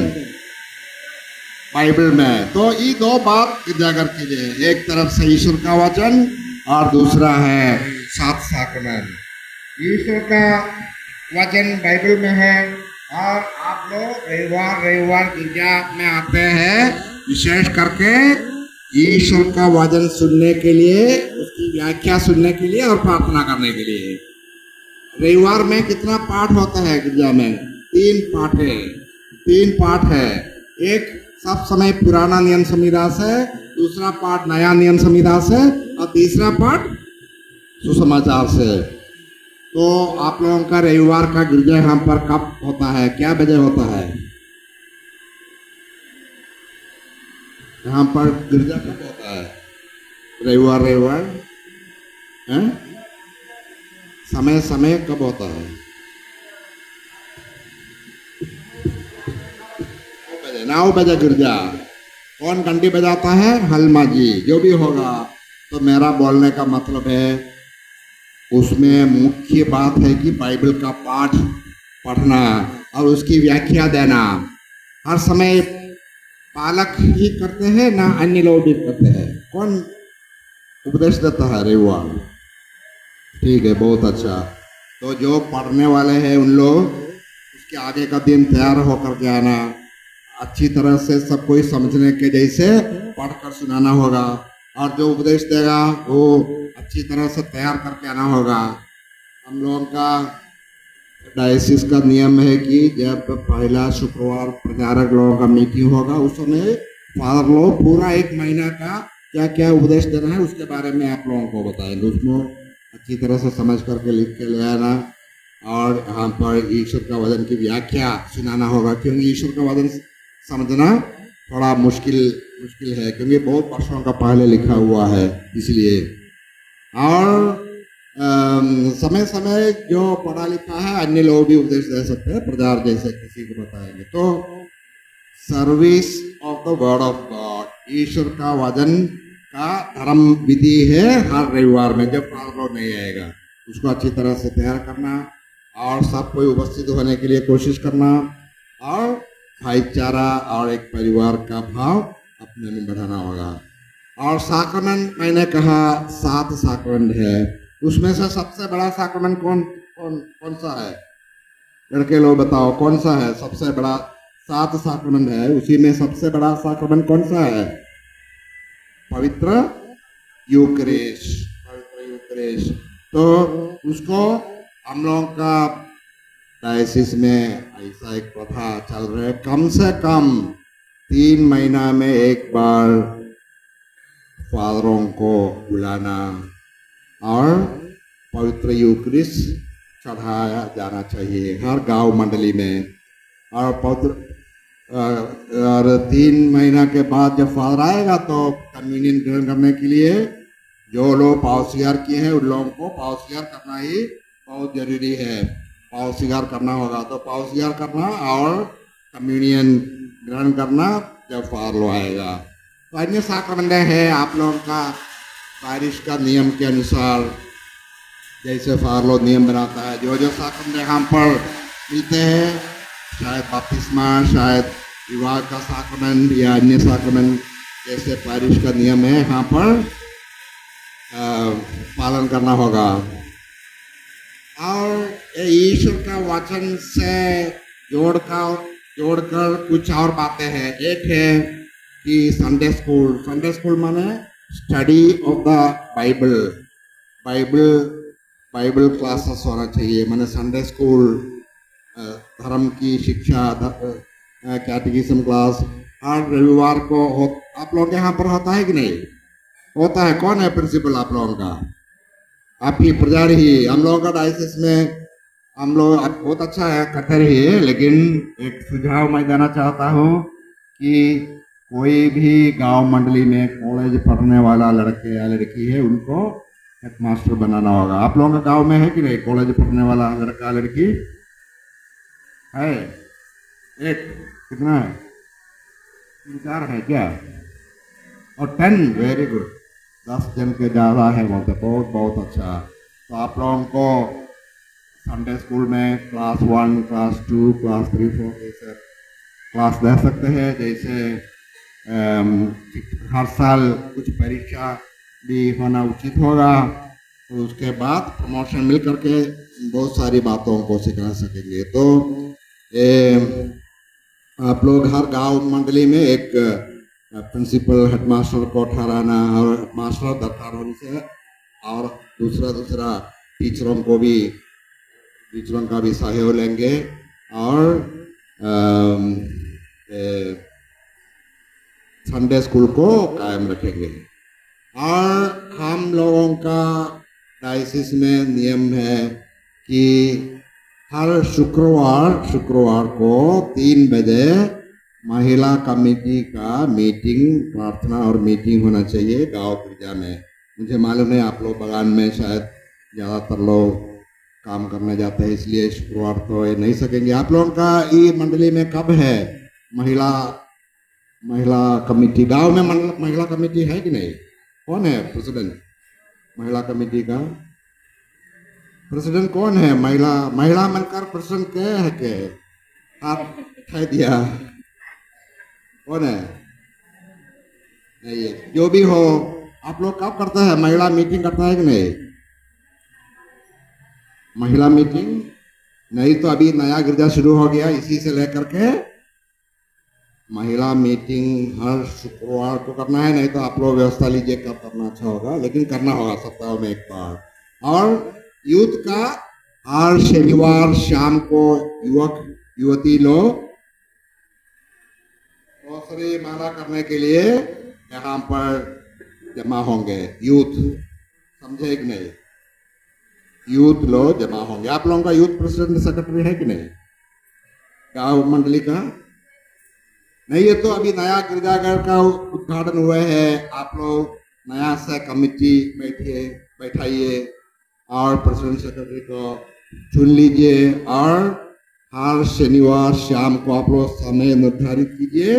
बाइबल में। तो ये दो बात गिरजाघर के लिए, एक तरफ से ईश्वर का वचन और दूसरा है सात सैक्रमेंट। ईश्वर का वचन बाइबल में है और आप लोग रविवार रविवार गिरजा में आते हैं विशेष करके ईश्वर का वचन सुनने के लिए, उसकी व्याख्या सुनने के लिए और प्रार्थना करने के लिए। रविवार में कितना पाठ होता है गिरजा में, तीन पाठ है, तीन पाठ है। एक सब समय पुराना नियम संहिता से, दूसरा पाठ नया नियम संहिता से और तीसरा पाठ सुसमाचार से। तो आप लोगों का रविवार का गिरजा यहाँ पर कब होता है, क्या बजे होता है, यहाँ पर गिरजा कब होता है, रविवार रविवार हैं, समय समय कब होता है, नौ बजे गिरजा। कौन घंटी बजाता है, हलमा जी, जो भी होगा। तो मेरा बोलने का मतलब है उसमें मुख्य बात है कि बाइबल का पाठ पढ़ना और उसकी व्याख्या देना। हर समय पालक ही करते हैं ना अन्य लोग भी करते हैं, कौन उपदेश देता है, रविवार, ठीक है, बहुत अच्छा। तो जो पढ़ने वाले हैं उन लोग उसके आगे का दिन तैयार होकर के आना, अच्छी तरह से सब कोई समझने के जैसे पढ़कर सुनाना होगा और जो उपदेश देगा वो अच्छी तरह से तैयार करके आना होगा। हम लोगों का डायसिस का नियम है कि जब पहला शुक्रवार प्रचारक लोगों का मीटिंग होगा उस समय फादर लोग पूरा एक महीना का क्या क्या उपदेश देना है उसके बारे में आप लोगों को बताएंगे। उसमें अच्छी तरह से समझ करके लिख के ले आना और यहाँ पर ईश्वर का वचन की व्याख्या सुनाना होगा, क्योंकि ईश्वर का वचन समझना थोड़ा मुश्किल मुश्किल है क्योंकि बहुत वर्षों का पहले लिखा हुआ है, इसलिए। और समय समय जो पढ़ा लिखा है अन्य लोग भी उपदेश दे सकते हैं, प्रचार जैसे किसी को बताएंगे। तो service of the word of God, ईश्वर का वचन का धर्म विधि है हर रविवार में। जब फादर लोग नहीं आएगा उसको अच्छी तरह से तैयार करना और सब कोई उपस्थित होने के लिए कोशिश करना और भाईचारा और एक परिवार का भाव अपने में बढ़ाना होगा। और सैक्रमेंट मैंने कहा सात सैक्रमेंट है, उसमें से सबसे बड़ा सैक्रमेंट कौन कौन कौन सा है, लड़के लोग बताओ कौन सा है सबसे बड़ा, सात सैक्रमेंट है उसी में सबसे बड़ा सैक्रमेंट कौन सा है, पवित्र यूकरिस्ट, पवित्र यूकरिस्ट। तो उसको हम लोगों का डायसिस में ऐसा एक प्रथा चल रहा है, कम से कम तीन महीना में एक बार फादरों को बुलाना और पवित्र यूकरिस्ट चढ़ाया जाना चाहिए हर गांव मंडली में। और पवित्र और तीन महीना के बाद जब फादर आएगा तो कम्युनियन ग्रहण करने के लिए जो लोग पाव स्वीकार किए हैं उन लोगों को पाव स्वीकार करना ही बहुत जरूरी है। पाव स्वीकार करना होगा तो पाव स्वीकार करना और कम्युनियन ग्रहण करना जब फादर लोग आएगा। तो अन्य सैक्रमेंट है आप लोगों का पारिश का नियम के अनुसार, जैसे फादर लोग नियम बनाता है, जो जो सैक्रमेंट यहाँ पर मिलते हैं, शायद बपतिस्मा, शायद विवाह का सैक्रमेंट या अन्य सैक्रमेंट जैसे पारिश का नियम है यहाँ पर आ, पालन करना होगा। और ईश्वर का वचन से जोड़कर जोड़कर कुछ और बातें हैं। एक है कि संडे स्कूल, संडे स्कूल माने study of the Bible, Bible Bible classes होना चाहिए, मैंने संडे स्कूल, धर्म की शिक्षा, कैटेकिज्म क्लास हर रविवार को हो। आप लोगों के यहाँ पर होता है कि नहीं होता है? कौन है प्रिंसिपल आप लोगों का? आप ही पुजारी ही। हम लोगों का डायसिस में हम लोग बहुत अच्छा है, करते रहिए, लेकिन एक सुझाव मैं देना चाहता हूँ कि कोई भी गांव मंडली में कॉलेज पढ़ने वाला लड़के या लड़की है उनको हेडमास्टर बनाना होगा। आप लोगों का गांव में है कि नहीं कॉलेज पढ़ने वाला लड़का लड़की है? एक कितना है? तीन चार है क्या? और टेन, वेरी गुड, दस जन के ज़्यादा है बोलते, बहुत बहुत अच्छा। तो आप लोगों को संडे स्कूल में class one, class two, class three, four जैसे क्लास दे सकते हैं। जैसे हर साल कुछ परीक्षा भी होना उचित होगा, तो उसके बाद प्रमोशन मिल करके बहुत सारी बातों को सिखा सकेंगे। तो ए, आप लोग हर गांव मंडली में एक प्रिंसिपल हेडमास्टर को ठहराना और हेडमास्टर दरकार होने से, और दूसरा दूसरा टीचरों को भी टीचरों का भी सहयोग लेंगे और संडे स्कूल को कायम रखेंगे। और हम लोगों का डायसिस में नियम है कि हर शुक्रवार शुक्रवार को तीन बजे महिला कमेटी का मीटिंग, प्रार्थना और मीटिंग होना चाहिए गांव गिरजा में। मुझे मालूम है आप लोग बगान में शायद ज़्यादातर लोग काम करने जाते हैं, इसलिए शुक्रवार तो ये नहीं सकेंगे। आप लोगों का ये मंडली में कब है महिला महिला कमेटी? गांव में महिला कमेटी है कि नहीं? कौन है प्रेसिडेंट महिला कमेटी का? प्रेसिडेंट कौन है? महिला महिला मिलकर प्रेसिडेंट के है के? आप कह दिया कौन है? नहीं है। जो भी हो, आप लोग कब करते हैं महिला मीटिंग करता है कि नहीं? महिला मीटिंग नहीं तो अभी नया गिरजा शुरू हो गया, इसी से लेकर के महिला मीटिंग हर शुक्रवार को करना है। नहीं तो आप लोग व्यवस्था लीजिए कब करना अच्छा होगा, लेकिन करना होगा सप्ताह में एक बार। और यूथ का हर शनिवार शाम को युवक युवती लोग ग्रोसरी माला करने के लिए यहाँ पर जमा होंगे। यूथ, समझे कि नहीं? यूथ लोग जमा होंगे। आप लोगों का यूथ प्रेसिडेंट सेक्रेटरी है कि नहीं गांव मंडली का? नहीं है तो अभी नया गिरजाघर का उद्घाटन हुआ है, आप लोग नया से कमेटी बैठिए बैठाइए और प्रेसिडेंट सेक्रेटरी को चुन लीजिए। और हर शनिवार शाम को आप लोग समय निर्धारित कीजिए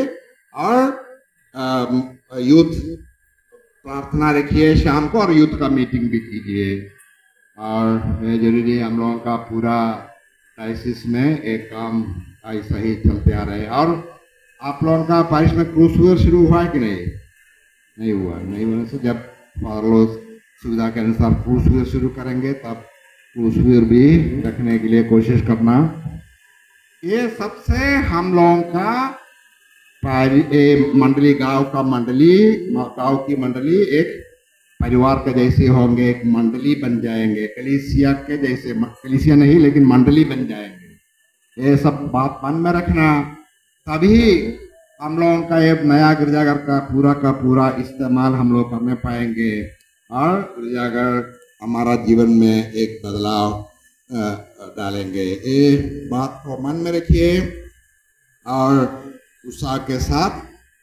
और यूथ प्रार्थना रखिए शाम को, और यूथ का मीटिंग भी कीजिए। और जरूरी हम लोगों का पूरा डायसिस में एक काम ऐसा ही चलते आ रहे हैं। और आप लोगों का बारिश में क्रूज शुरू हुआ है कि नहीं? नहीं हुआ। नहीं होने से जब लोग सुविधा के अनुसार क्रूज शुरू करेंगे तब क्रूज भी रखने के लिए कोशिश करना। ये सबसे हम लोगों का मंडली, गांव का मंडली, गांव की मंडली एक परिवार के जैसे होंगे, एक मंडली बन जाएंगे, कलीसिया के जैसे, कलीसिया नहीं लेकिन मंडली बन जाएंगे। ये सब बात मन में रखना, तभी हम लोगों का ये नया गिरजाघर का पूरा का पूरा इस्तेमाल हम लोग करने पाएंगे और गिरजाघर हमारा जीवन में एक बदलाव डालेंगे। ये बात को मन में रखिए और उत्साह के साथ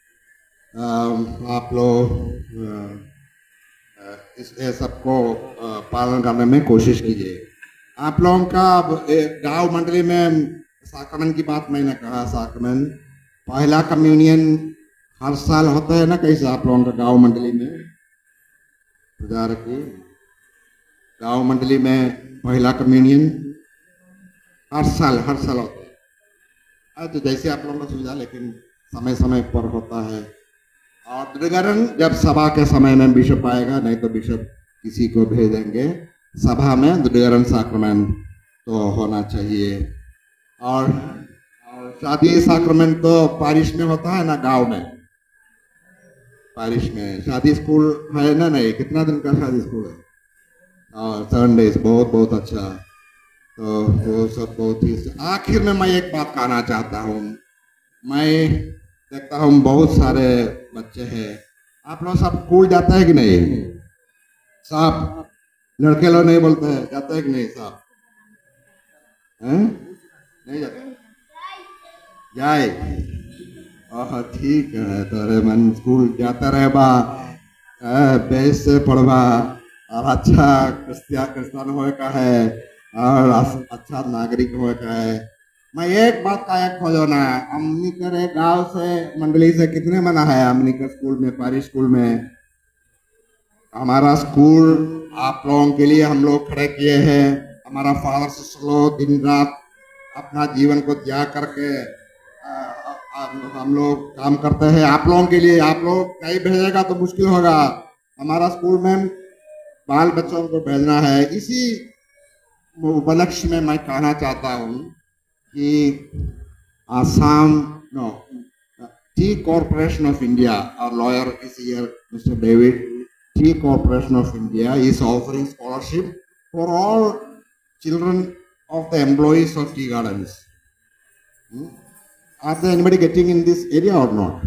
आप लोग इस सबको पालन करने में कोशिश कीजिए। आप लोगों का गांव मंडली में साक्रमेंट की बात मैंने कहा, साक्रमेंट पहला कम्युनियन हर साल होता है ना? कैसे आप लोगों का गांव मंडली में प्रचार की गांव मंडली में पहला कम्युनियन हर साल हर साल होता है। तो जैसे आप लोगों का सुविधा, लेकिन समय समय पर होता है। और दृढ़ीकरण जब सभा के समय में बिशप आएगा, नहीं तो बिशप किसी को भेजेंगे सभा में, दृढ़ीकरण साक्रमेंट तो होना चाहिए। और, और शादी साक्रमेंट तो पारिश में होता है ना, गांव में पारिश में। शादी स्कूल है ना? नहीं, कितना दिन का शादी स्कूल है? और संडेज बहुत बहुत अच्छा। तो वो सब बहुत ही। आखिर में मैं एक बात कहना चाहता हूँ, मैं देखता हूँ बहुत सारे बच्चे हैं, आप लोग सब स्कूल जाते हैं कि नहीं? सब लड़के लोग नहीं बोलते हैं, जाते हैं कि नहीं? सब हैं? नहीं जाते? जाए? ओह ठीक है, तो अरे मन स्कूल जाता रहे बा, बेस से पढ़वा और अच्छा क्रिस्तिया क्रिस्तान होए का है और अच्छा नागरिक होए का है। मैं एक बात का एक खोजो ना, हमनी करे गांव से मंडली से कितने मना है हमनी के स्कूल में, पारी स्कूल में? हमारा स्कूल आप लोगों के लिए हम लोग खड़े किए हैं। हमारा फादर सिस्टर लोग दिन रात अपना जीवन को त्याग करके आ, आ, हम लोग काम करते हैं आप लोगों के लिए। आप लोग कहीं भेजेगा तो मुश्किल होगा, हमारा स्कूल में बाल बच्चों को भेजना है। इसी उपलक्ष्य में मैं कहना चाहता हूँ कि Assam no tea corporation of India, और lawyer is here mister David, tea corporation of India is offering scholarship for all children of the employees of tea gardens. Hmm? Are there anybody getting in this area or not?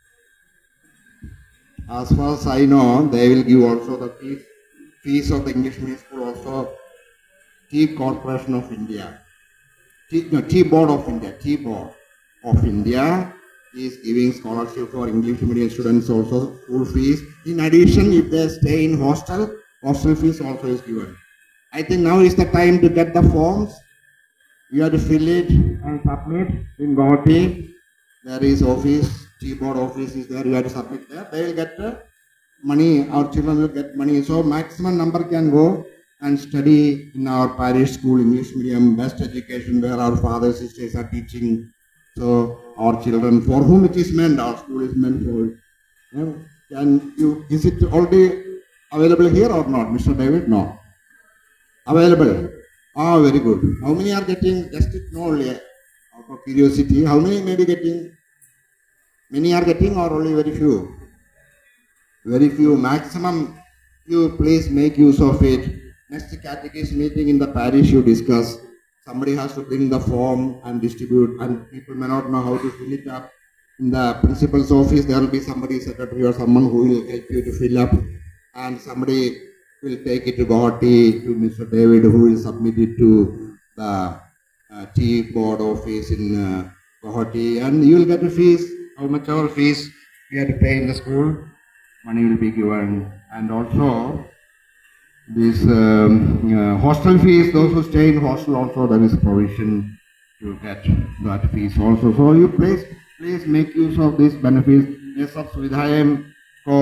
As far as I know, they will give also the fees, fees of the English medium school also. Tea Corporation of India, Tea, no, Tea Board of India, Tea Board of India is giving scholarship for English medium students also, school fees. In addition, if they stay in hostel, hostel fees also is given. I think now is the time to get the forms. You have to fill it and submit in Guwahati. There is office, Tea Board office is there, you have to submit there. They will get the money, our children will get money. So maximum number can go and study in our parish school, English medium, best education where our fathers and sisters are teaching. So our children, for whom it is meant, our school is meant for it. Yeah. Can you, is it already available here or not, Mister David? No. Available? Ah, very good. How many are getting, just to know only, out of curiosity, how many may be getting? Many are getting or only very few? Very few. Maximum, you please make use of it. Next catechism meeting in the parish you discuss. Somebody has to bring the form and distribute, and people may not know how to fill it up. In the principal's office, there will be somebody, secretary or someone who will help you to fill up, and somebody will take it to Guwahati, to Mister David, who will submit it to the uh, Tea Board office in uh, Guwahati, and you will get a fees, how much our fees you have to pay in the school, money will be given, and also this um, uh, hostel fees, those who stay in hostel also there is provision to get that fees also. So you please, please make use of these benefits. ये सब सुविधाएं को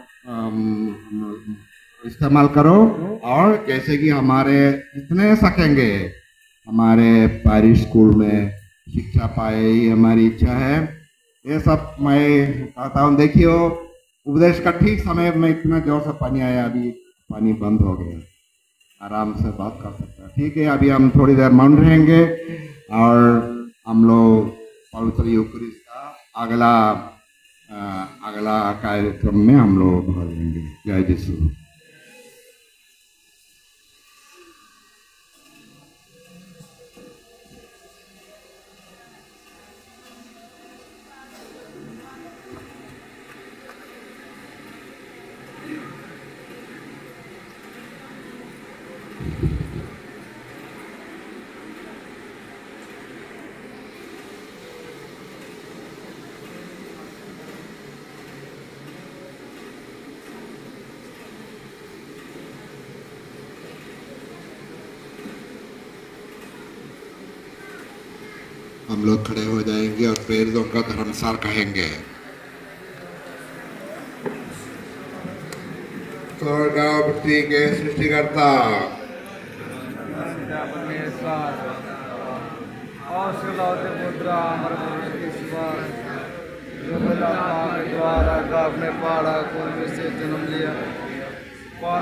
इस्तेमाल करो, और जैसे कि हमारे जितने सकेंगे हमारे पारिश स्कूल में शिक्षा पाए, ही हमारी इच्छा है। ये सब मैं कहता हूँ, देखियो उपदेश का ठीक समय में इतना जोर से पानी आया, अभी पानी बंद हो गया, आराम से बात कर सकते हैं। ठीक है, अभी हम थोड़ी देर मौन रहेंगे और हम लोग पवित्र यूकरिस्ट का अगला आ, अगला कार्यक्रम में हम लोग भाग लेंगे। जय यीशु। हम लोग खड़े हो जाएंगे और प्रेरितों का धर्मसार कहेंगे। स्वर्ग और पृथ्वी के सृष्टिकर्ता, आपने पहाड़ा कौन से जन्म लिया, कौन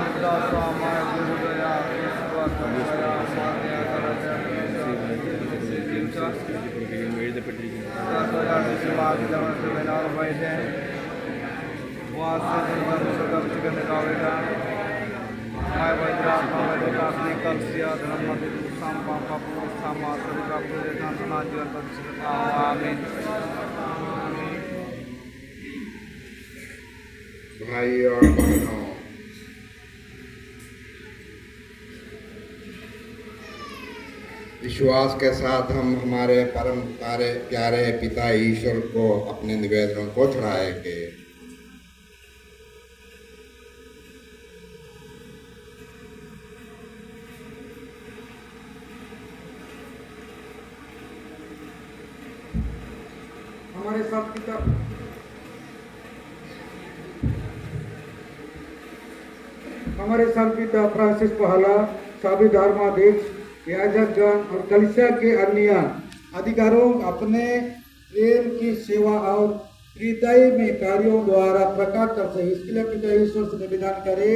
वहाँ से Kalsia dalam mati sampah papu sama surga puri dan tenaga tercipta. Amin. भाई और बहनों, विश्वास के साथ हम हमारे परम प्यारे प्यारे पिता ईश्वर को अपने निवेदनों को चढ़ाएंगे। हमारे साथ पिता हमारे साथ पिता फ्रांसिस पहला साबी धर्माध्यक्ष याजकगण और कलीसिया के अन्य अधिकारों अपने प्रेम की सेवा और हृदय में कार्यों द्वारा प्रकट कर सके, इसके लिए पिता ईश्वर से निवेदन करे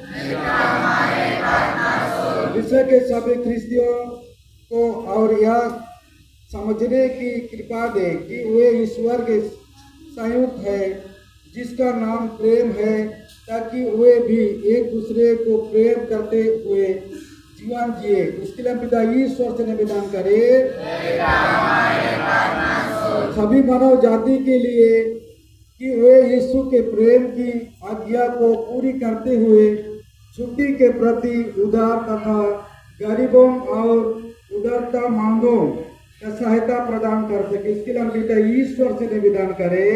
विश्व के सभी ख्रिस्तियों को और यह समझने की कृपा दे कि वे ईश्वर के संयुक्त है जिसका नाम प्रेम है, ताकि वे भी एक दूसरे को प्रेम करते हुए जीवन जिए। इसके लिए पिता ईश्वर से निवेदन करे सभी मानव जाति के लिए कि वे यीशु के प्रेम की आज्ञा को पूरी करते हुए छुट्टी के प्रति उदार तथा गरीबों और उदारता मांगों का सहायता प्रदान कर सके। इसके लिए पिता ईश्वर से निवेदन करे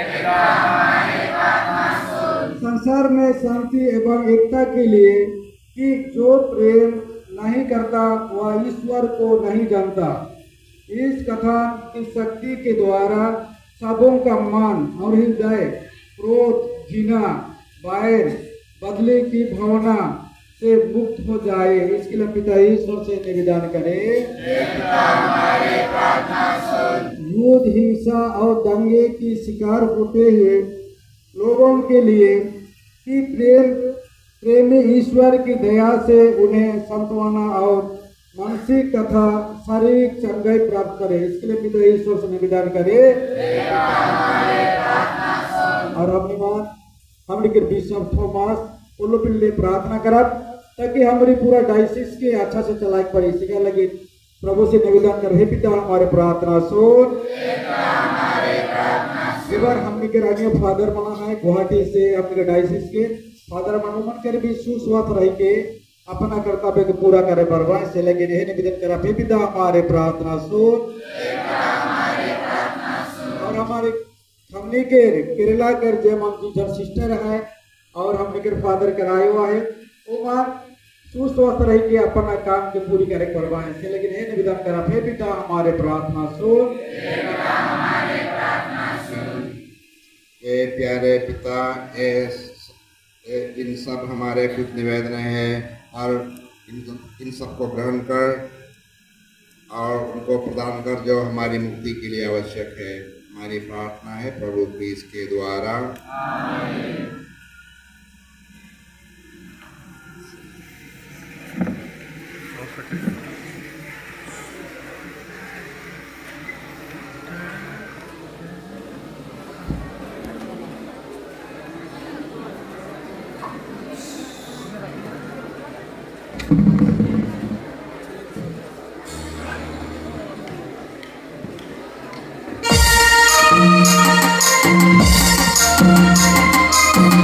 संसार में शांति एवं एकता के लिए कि जो प्रेम नहीं करता वह ईश्वर को नहीं जानता। इस कथा की शक्ति के द्वारा सबों का मन और हृदय क्रोध, घृणा, बैर, बदले की भावना से मुक्त हो जाए। इसके लिए पिता ईश्वर से निवेदन करे युद्ध, हिंसा और दंगे की शिकार होते हुए लोगों के लिए कि प्रेम प्रेमी ईश्वर की दया से उन्हें सांत्वना और मानसिक तथा शारीरिक चंगाई प्राप्त करे। इसके लिए पिता ईश्वर से निवेदन करे और अपनी बात हम लिखे बिशप थॉमस ओलोपिल्ले प्रार्थना करब ताकि हमारी पूरा डायसिस के अच्छा से चलाए पड़े। इसके लगे प्रभु से निवेदन कर, हे पिता हमारे प्रार्थना सुन। बार हमने के राज्य फादर बना है गुवाहाटी से अपने डायसिस के फादर मनोमन कर भी सुस्वस्थ रह के अपना कर्तव्य को पूरा करे बरवाए से लगे रहे निवेदन करा, हे पिता हमारे प्रार्थना सुन। और हमारे हमने के केरला कर जय मंजूर सिस्टर है और हमने के फादर कराया हुआ है वो मां सुस्वस्थ रह के अपना काम के पूरी करे करवाए से लगे रहे निवेदन करा, हे पिता हमारे प्रार्थना सुन। ए प्यारे पिता, ए इन सब हमारे कुछ निवेदन हैं और इन इन सबको ग्रहण कर और उनको प्रदान कर जो हमारी मुक्ति के लिए आवश्यक है। हमारी प्रार्थना है प्रभु क्रिस्त के द्वारा। आमीन। Thank you.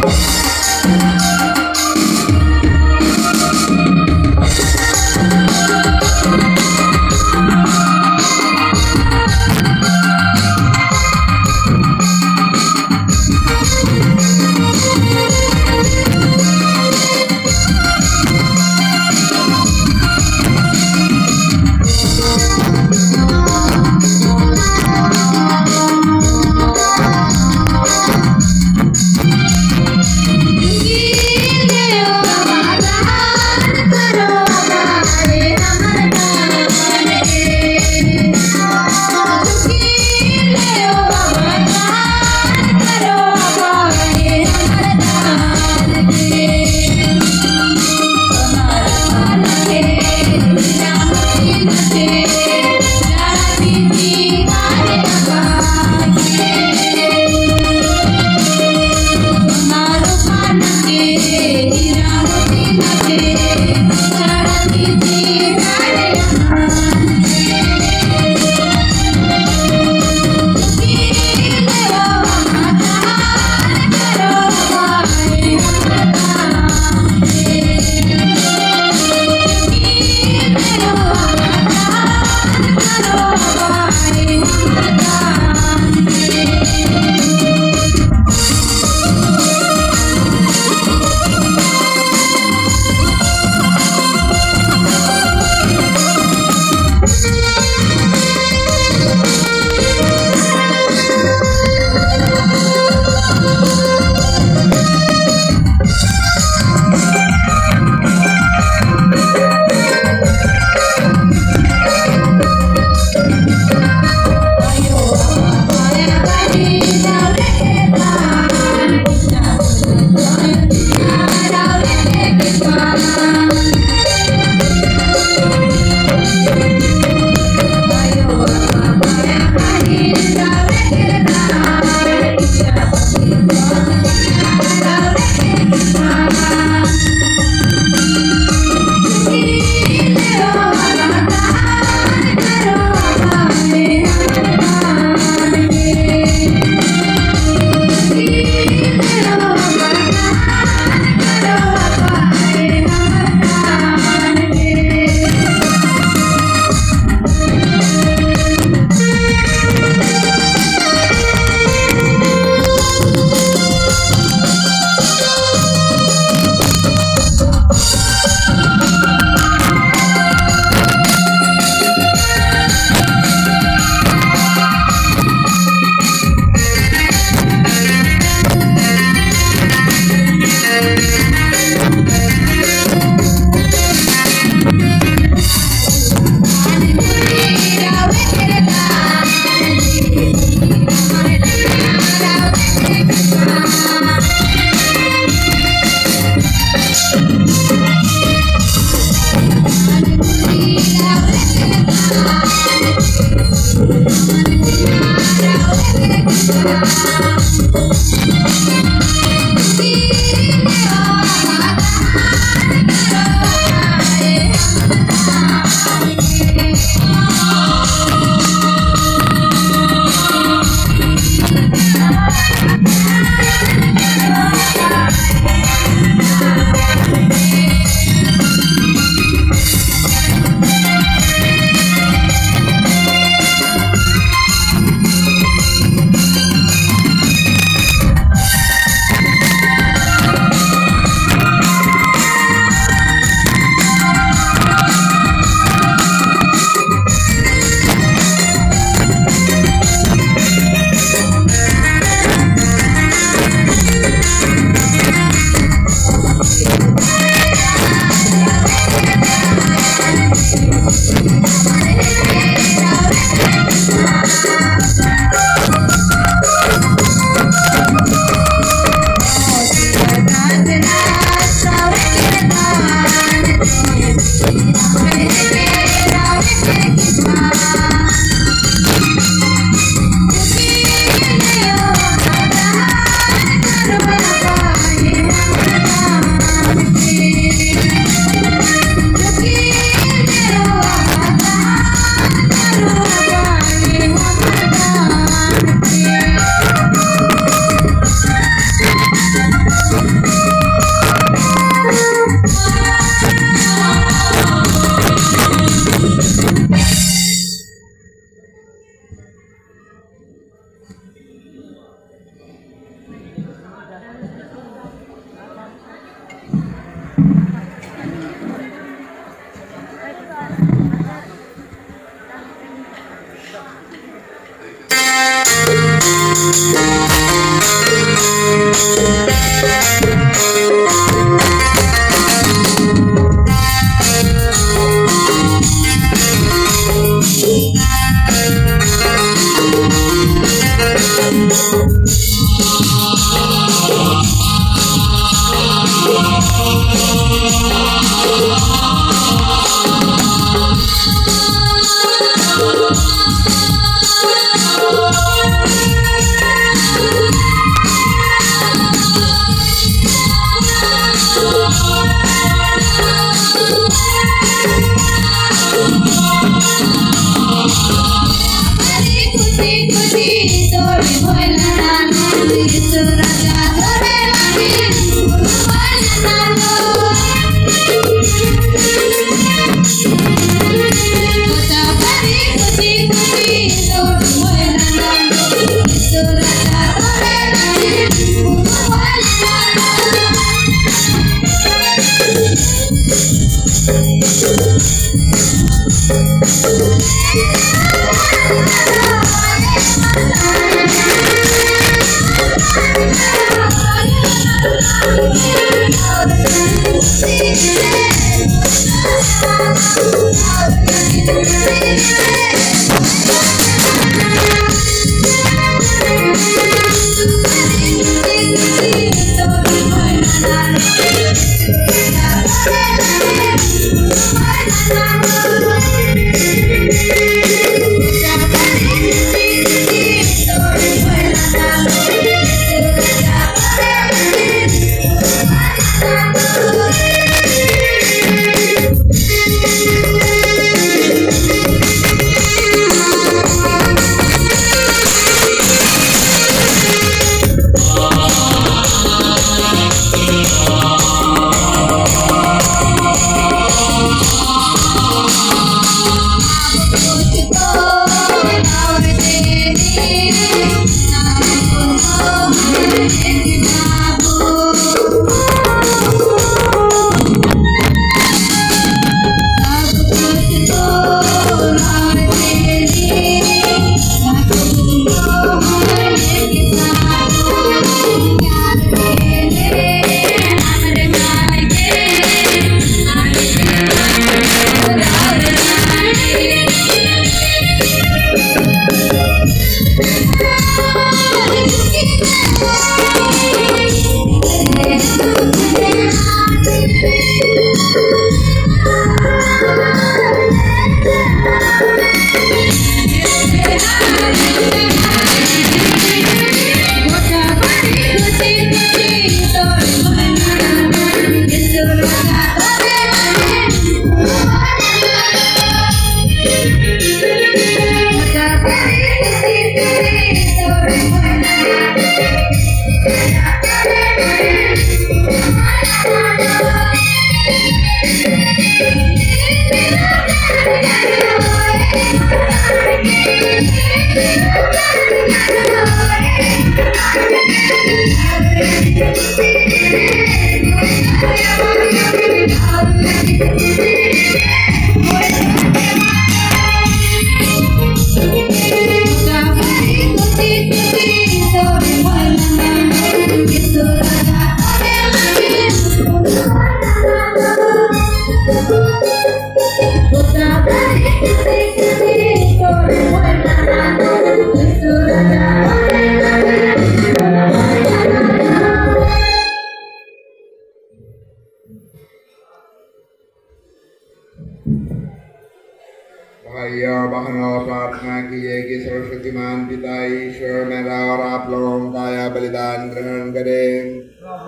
भाइयों बहनों, प्रार्थना कीजिए कि सर्वशक्तिमान पिता ईश्वर मेरा और आप लोगों का यह बलिदान ग्रहण करें।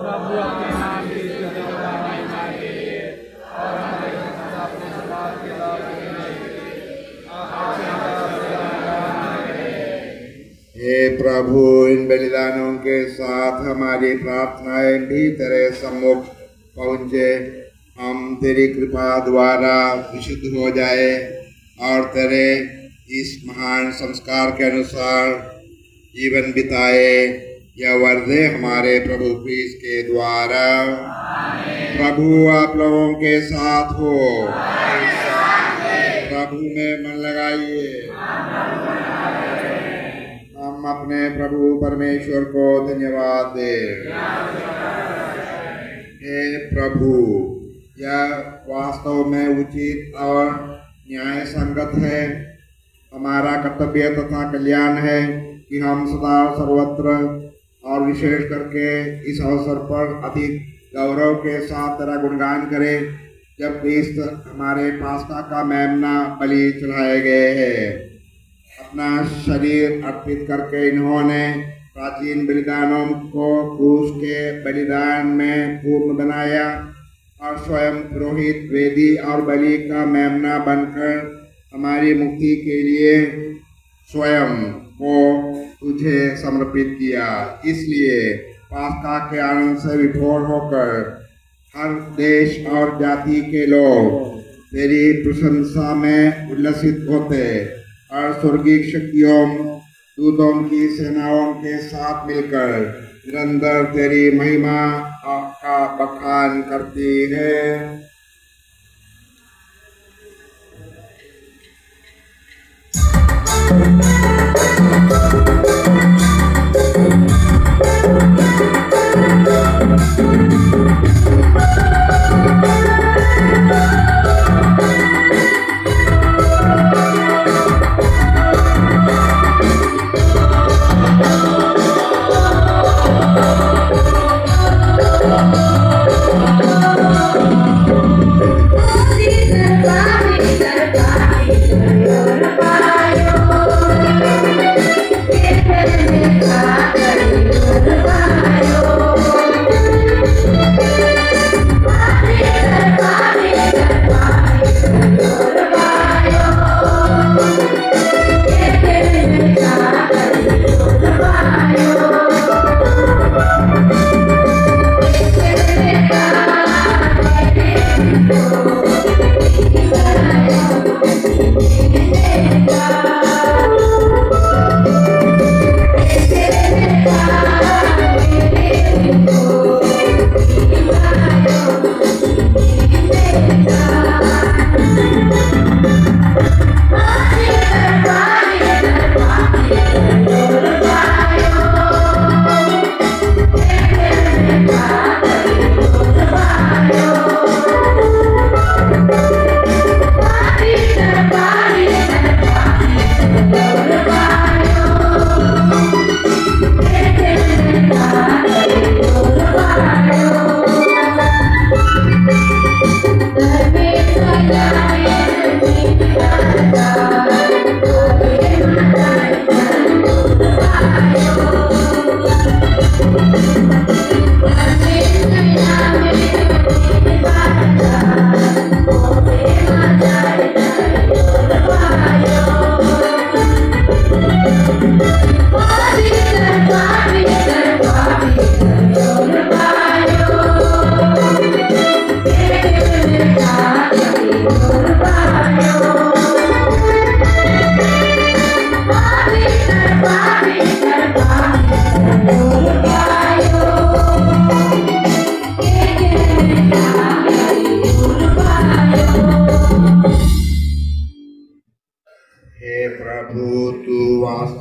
हे प्रभु, इन बलिदानों के साथ हमारी प्रार्थनाएं भी तेरे सम्मुख पहुँचे, हम तेरी कृपा द्वारा विशुद्ध हो जाए और तेरे इस महान संस्कार के अनुसार जीवन बिताए। यह वर्दे हमारे प्रभु क्रिस्त के द्वारा। प्रभु आप लोगों के साथ हो। प्रभु में मन लगाइए। हम अपने प्रभु परमेश्वर को धन्यवाद दें। हे प्रभु, यह वास्तव में उचित और न्याय संगत है। हमारा कर्तव्य तथा कल्याण है कि हम सदा सर्वत्र और विशेष करके इस अवसर पर अधिक गौरव के साथ तेरा गुणगान करें, जब क्रिस्त हमारे पास्का का मेमना बलि चढ़ाए गए हैं। अपना शरीर अर्पित करके इन्होंने प्राचीन बलिदानों को क्रूस के बलिदान में पूर्ण बनाया और स्वयं पुरोहित, वेदी और बलि का मेमना बनकर हमारी मुक्ति के लिए स्वयं को तुझे समर्पित किया। इसलिए पास्का के आनंद से विभोर होकर हर देश और जाति के लोग तेरी प्रशंसा में उल्लसित होते और स्वर्गीय शक्तियों, दूतों की सेनाओं के साथ मिलकर निरंतर तेरी महिमा का बखान करती है।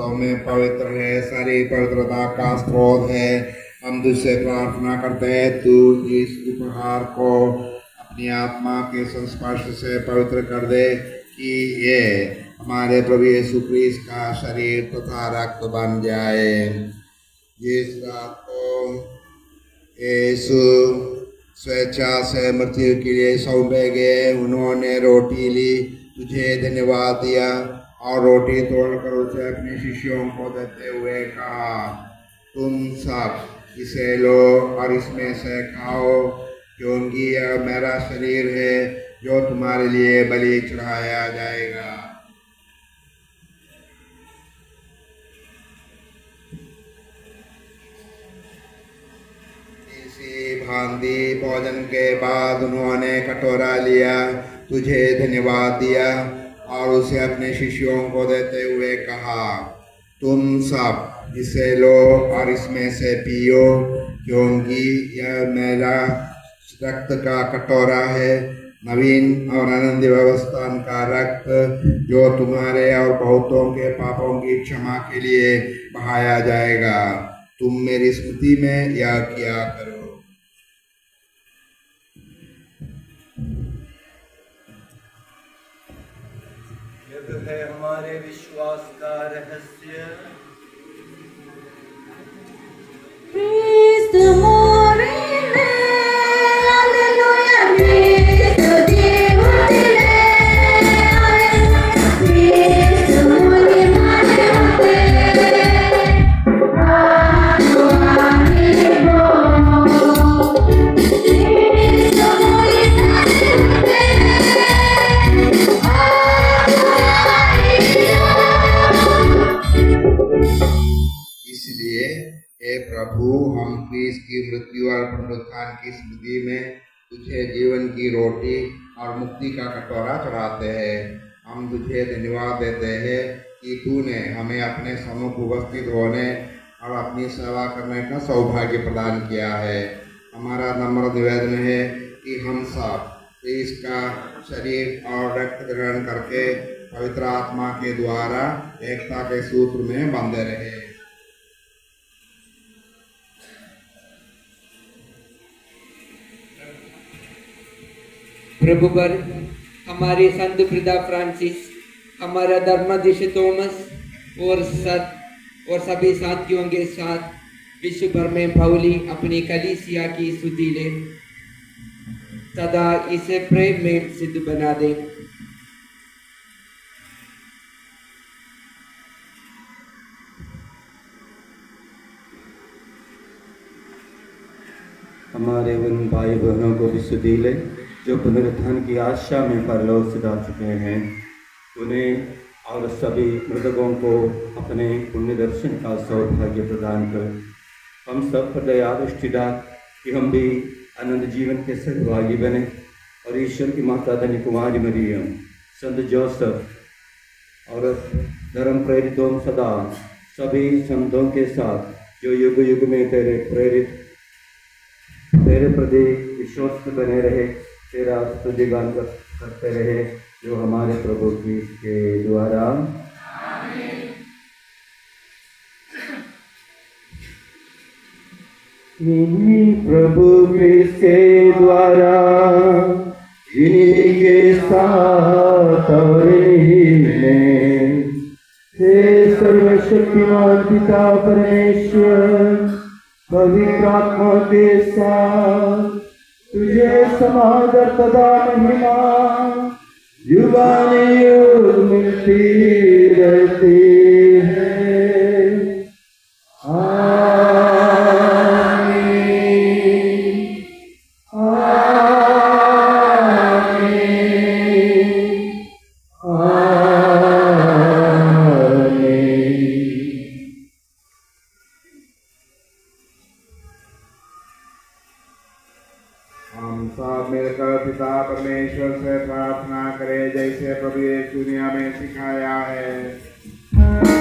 वास्तव में पवित्र है, सारी पवित्रता का स्रोत है। हम तुझसे प्रार्थना करते हैं तू इस उपहार को अपनी आत्मा के संस्पर्श से पवित्र कर दे कि ये हमारे प्रभु यीशु क्रिस्त का शरीर तथा रक्त बन जाए। जिस रात को यीशु स्वेच्छा से मृत्यु के लिए सौंपे गए, उन्होंने रोटी ली, तुझे धन्यवाद दिया और रोटी तोड़कर उसे अपने शिष्यों को देते हुए कहा, तुम सब इसे लो और इसमें से खाओ, क्योंकि यह मेरा शरीर है जो तुम्हारे लिए बलि चढ़ाया जाएगा। इसी भांति भोजन के बाद उन्होंने कटोरा लिया, तुझे धन्यवाद दिया और उसे अपने शिष्यों को देते हुए कहा, तुम सब इसे लो और इसमें से पियो, क्योंकि यह मेरा रक्त का कटोरा है, नवीन और आनंद व्यवस्था का रक्त, जो तुम्हारे और बहुतों के पापों की क्षमा के लिए बहाया जाएगा। तुम मेरी स्मृति में यह किया करो। यह है हमारे विश्वास का रहस्य। Cristo morire, alleluia, Cristo diventire, alleluia, Cristo morire, quando arrivo, Cristo morire, इसलिए हे प्रभु, हम क्रिस्त की मृत्यु और पुनरुत्थान की स्मृति में तुझे जीवन की रोटी और मुक्ति का कटोरा चढ़ाते हैं। हम तुझे धन्यवाद देते हैं कि तूने हमें अपने सम्मुख उपस्थित होने और अपनी सेवा करने का सौभाग्य प्रदान किया है। हमारा नम्र निवेदन है कि हम सब क्रिस्त का शरीर और रक्त ग्रहण करके पवित्र आत्मा के द्वारा एकता के सूत्र में बंधे रहे। प्रभु पर हमारे संत पिता फ्रांसिस, हमारा धर्माधीश थॉमस और सत और सभी साथियों के साथ विश्व भर में पाउली अपनी कलीसिया की स्तुति ले, सदा इसे प्रेम में सिद्ध बना दे। हमारे उन भाई बहनों को भी स्तुति ले जो पुनरुत्थान की आशा में परलोक से जा चुके हैं, उन्हें और सभी मृतकों को अपने पुण्य दर्शन का सौभाग्य प्रदान कर हम सब पर दया दृष्टि डाल कि हम भी आनंद जीवन के सहभागी बने और ईश्वर की माता धन्य कुमारी मरियम, संत जोसेफ और धर्म प्रेरितों सदा सभी संतों के साथ जो युग युग में तेरे प्रेरित तेरे प्रति विश्वस्त बने रहे, तेरा स्तुतिगान करते रहे, जो हमारे प्रभु क्रिस्त के द्वारा इन्हीं प्रभु क्रिस्त के द्वारा इन्हीं के साथ और इन्हीं में हे सर्वशक्तिमान पिता परमेश्वर पवित्र आत्मा के साथ तुझे समादर तथा महिमा युगानुयुग मिलती रहती है। आमीन आमीन हम सब मिलकर पिता परमेश्वर से प्रार्थना करें जैसे प्रभु यीशु ने हमें सिखाया है।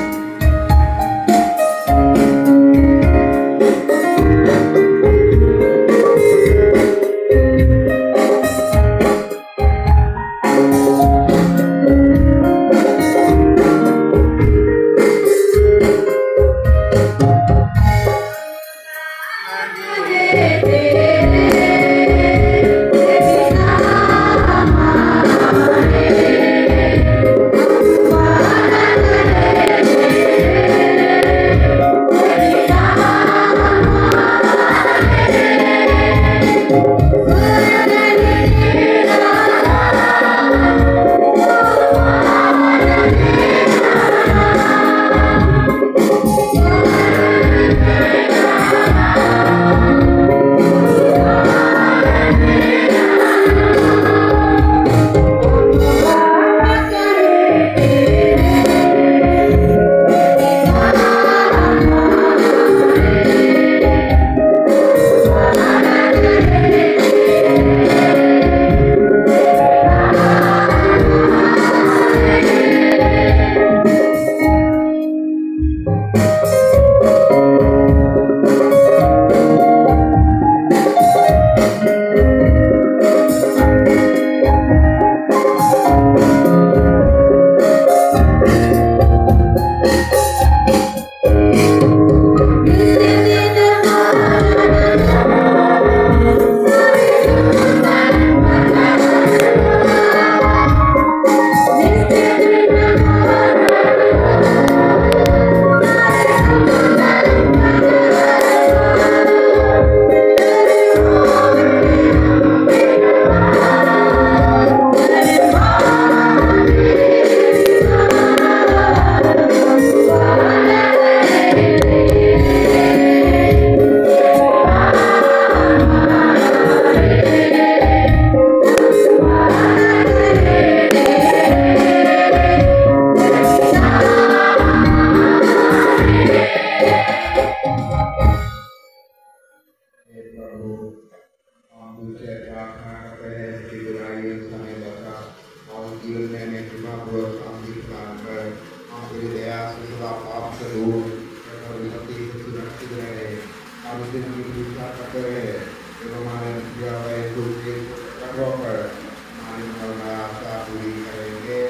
जीवन में हमें कृपा को शांति प्रदान कर हम तेरी दया से सदा पाप से दूर और विपत्ति से सुरक्षित रहे और उसे की पूजा करते रहे एवं हमारे दिया हुए दुख के कर्मों पर हमारी मनोकामना आशा पूरी करेंगे।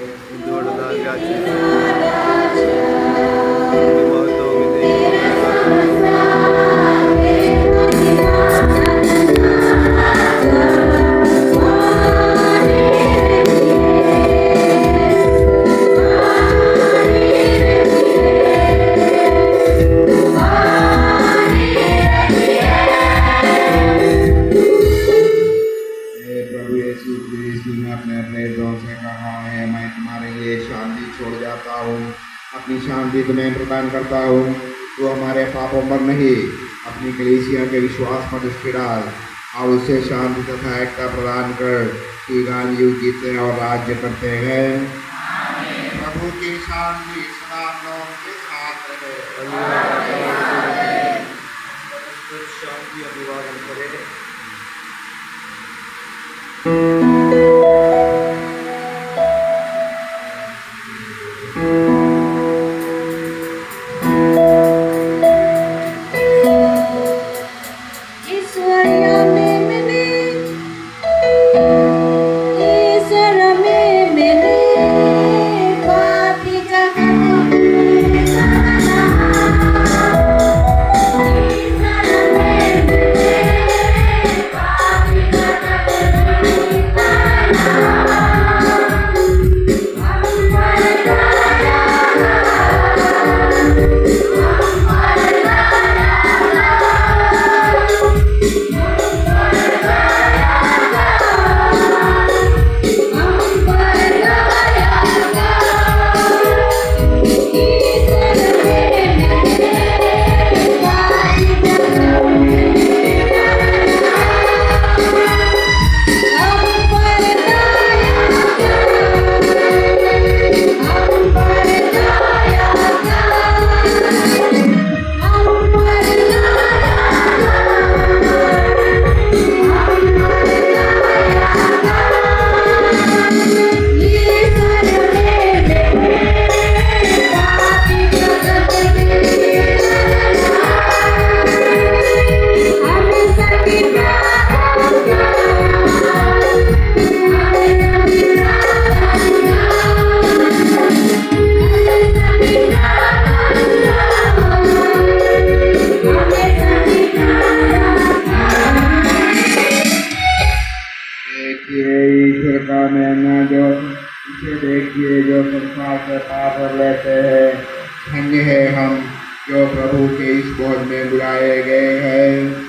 अपनी शांति तुम्हें प्रदान करता हूँ। तो हमारे पापों पर नहीं अपनी कलीसिया के विश्वास पर दृष्टि डाल और उसे शांति तथा एकता प्रदान कर कि गान युग जीते और राज्य करते हैं। प्रभु की शांति सदा लोगों के साथ रहे। शांति अभिवादन करे। देखिए जो संसार से पाप लेते हैं, धन्य है हम जो प्रभु के इस भोज में बुलाए गए हैं।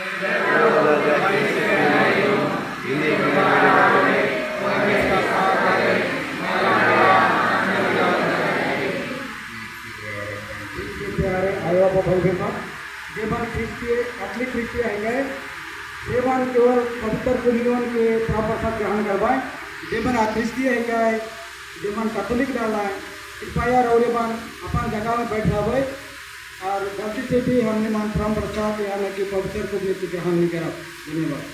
जेमन ख्रिस्तीय कैथलिक ख्रिस्तीय है जेमन केवल पवित्र कुलियन के प्रसाद ग्रहण करवाए जेमन ख्रिस्तीय है जेमन कैथोलिक डाला कृपया रौरेमान अपन जगह में बैठ रहे और गलती से भी हमने मान प्रसाद यानी कि पवित्र को भी ग्रहण नहीं करा। धन्यवाद।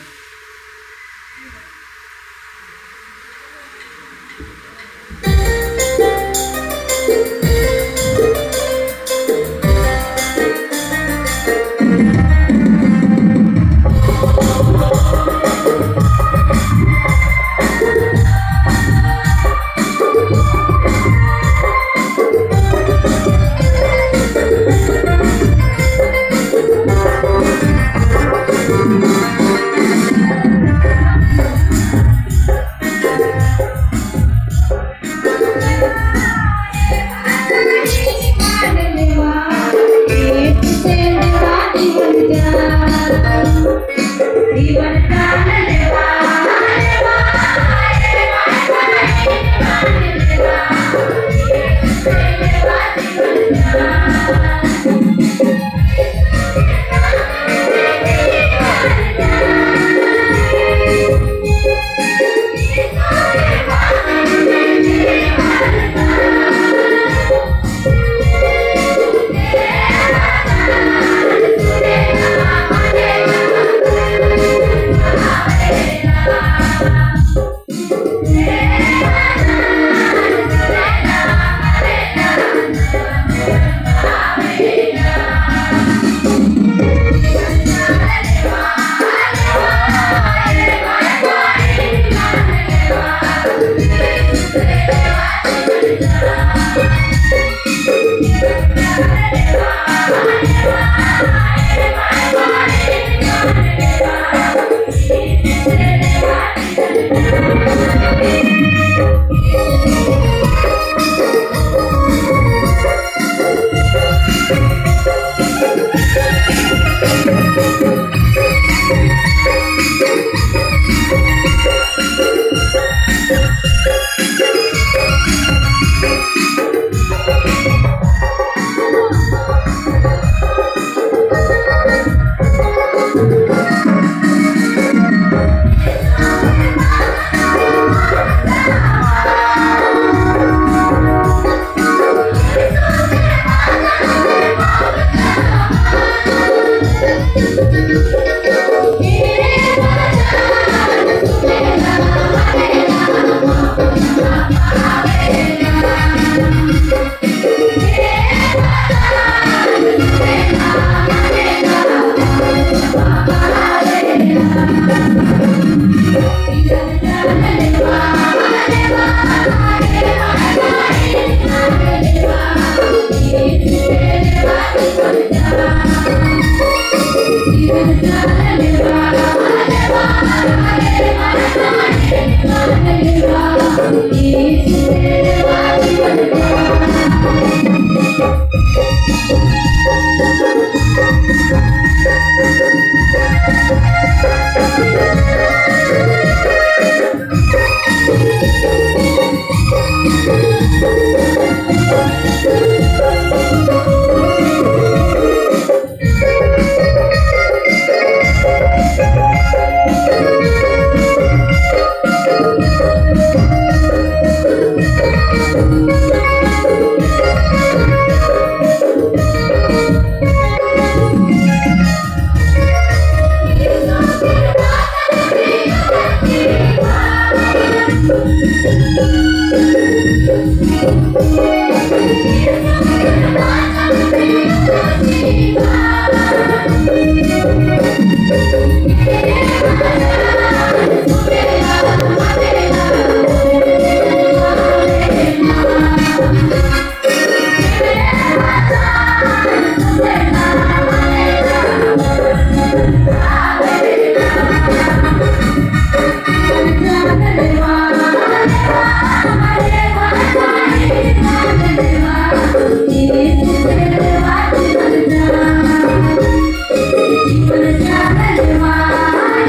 Hare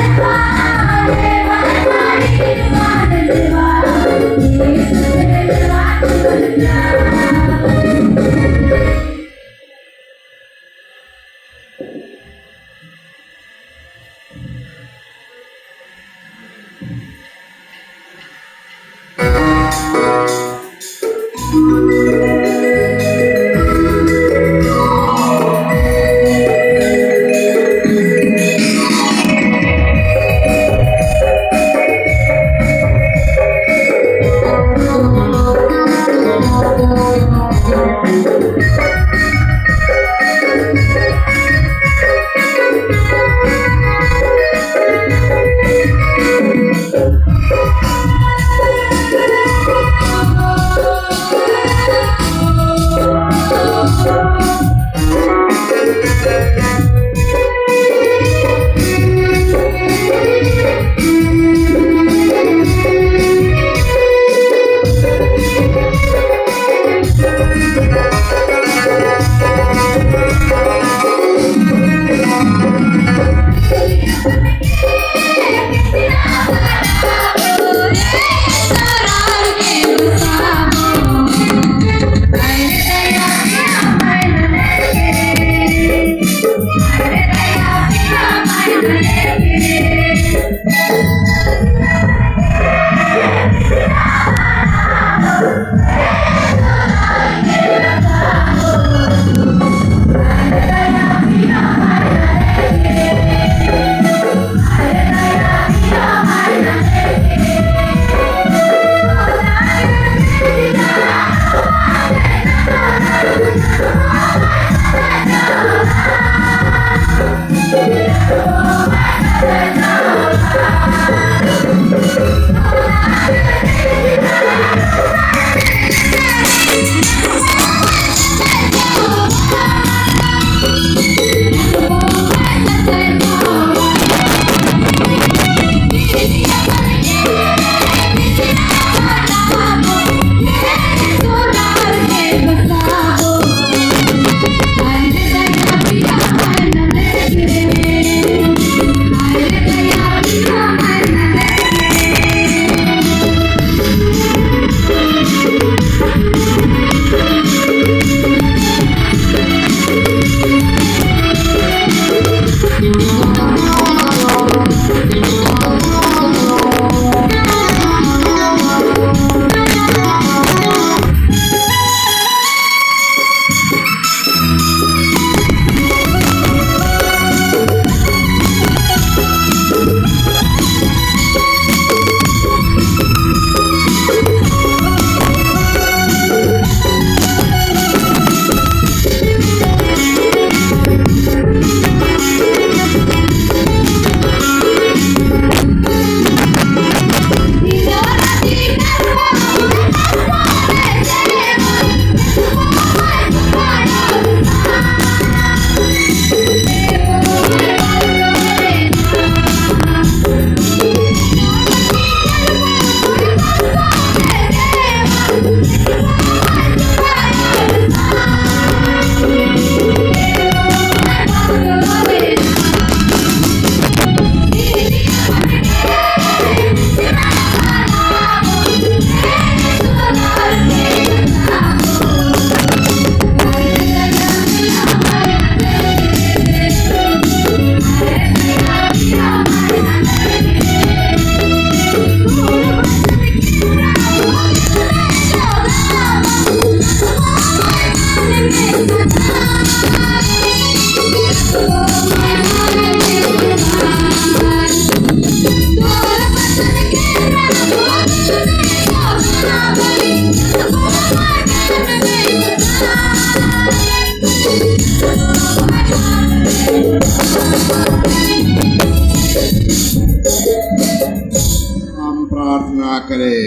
हम प्रार्थना करें।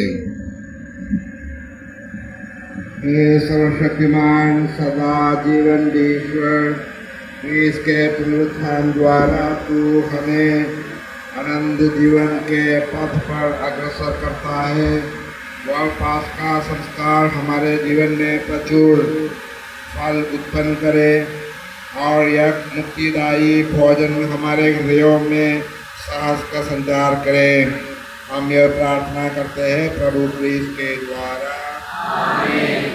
हे सर्वशक्तिमान सदा जीवन ईश्वर, इसके पुनरुत्थान द्वारा तू हमें आनंद जीवन के पथ पर अग्रसर करता है। वह पास का संस्कार हमारे जीवन में प्रचुर फल उत्पन्न करे और यह मुक्तिदायी भोजन हमारे हृदयों में साहस का संचार करे। हम यह प्रार्थना करते हैं प्रभु क्रिस्त के द्वारा। आमीन।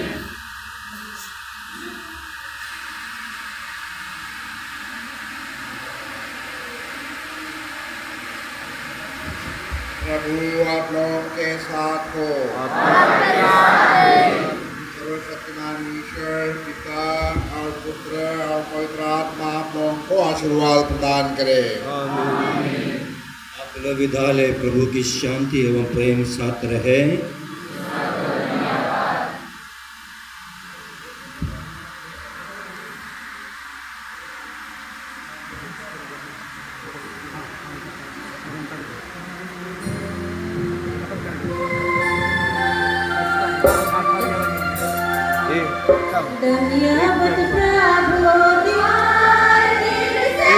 प्रभु आप लोगों के साथ हो। सर्वशक्तिमान ईश्वर पिता और पुत्र और पवित्र आत्मा आप लोगों को आशीर्वाद प्रदान करे। आपका विद्यालय प्रभु की शांति एवं प्रेम साथ रहे। धन्यवाद प्रभु दीवार दिल से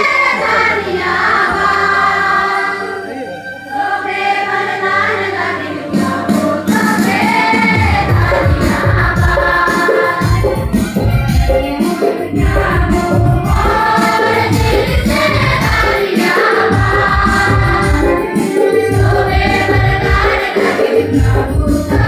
धन्यवाद। तो प्रेम वरदान का दिन प्रभु तो प्रेम धन्यवाद। प्रभु और दिल से धन्यवाद। तो प्रेम वरदान का दिन प्रभु तो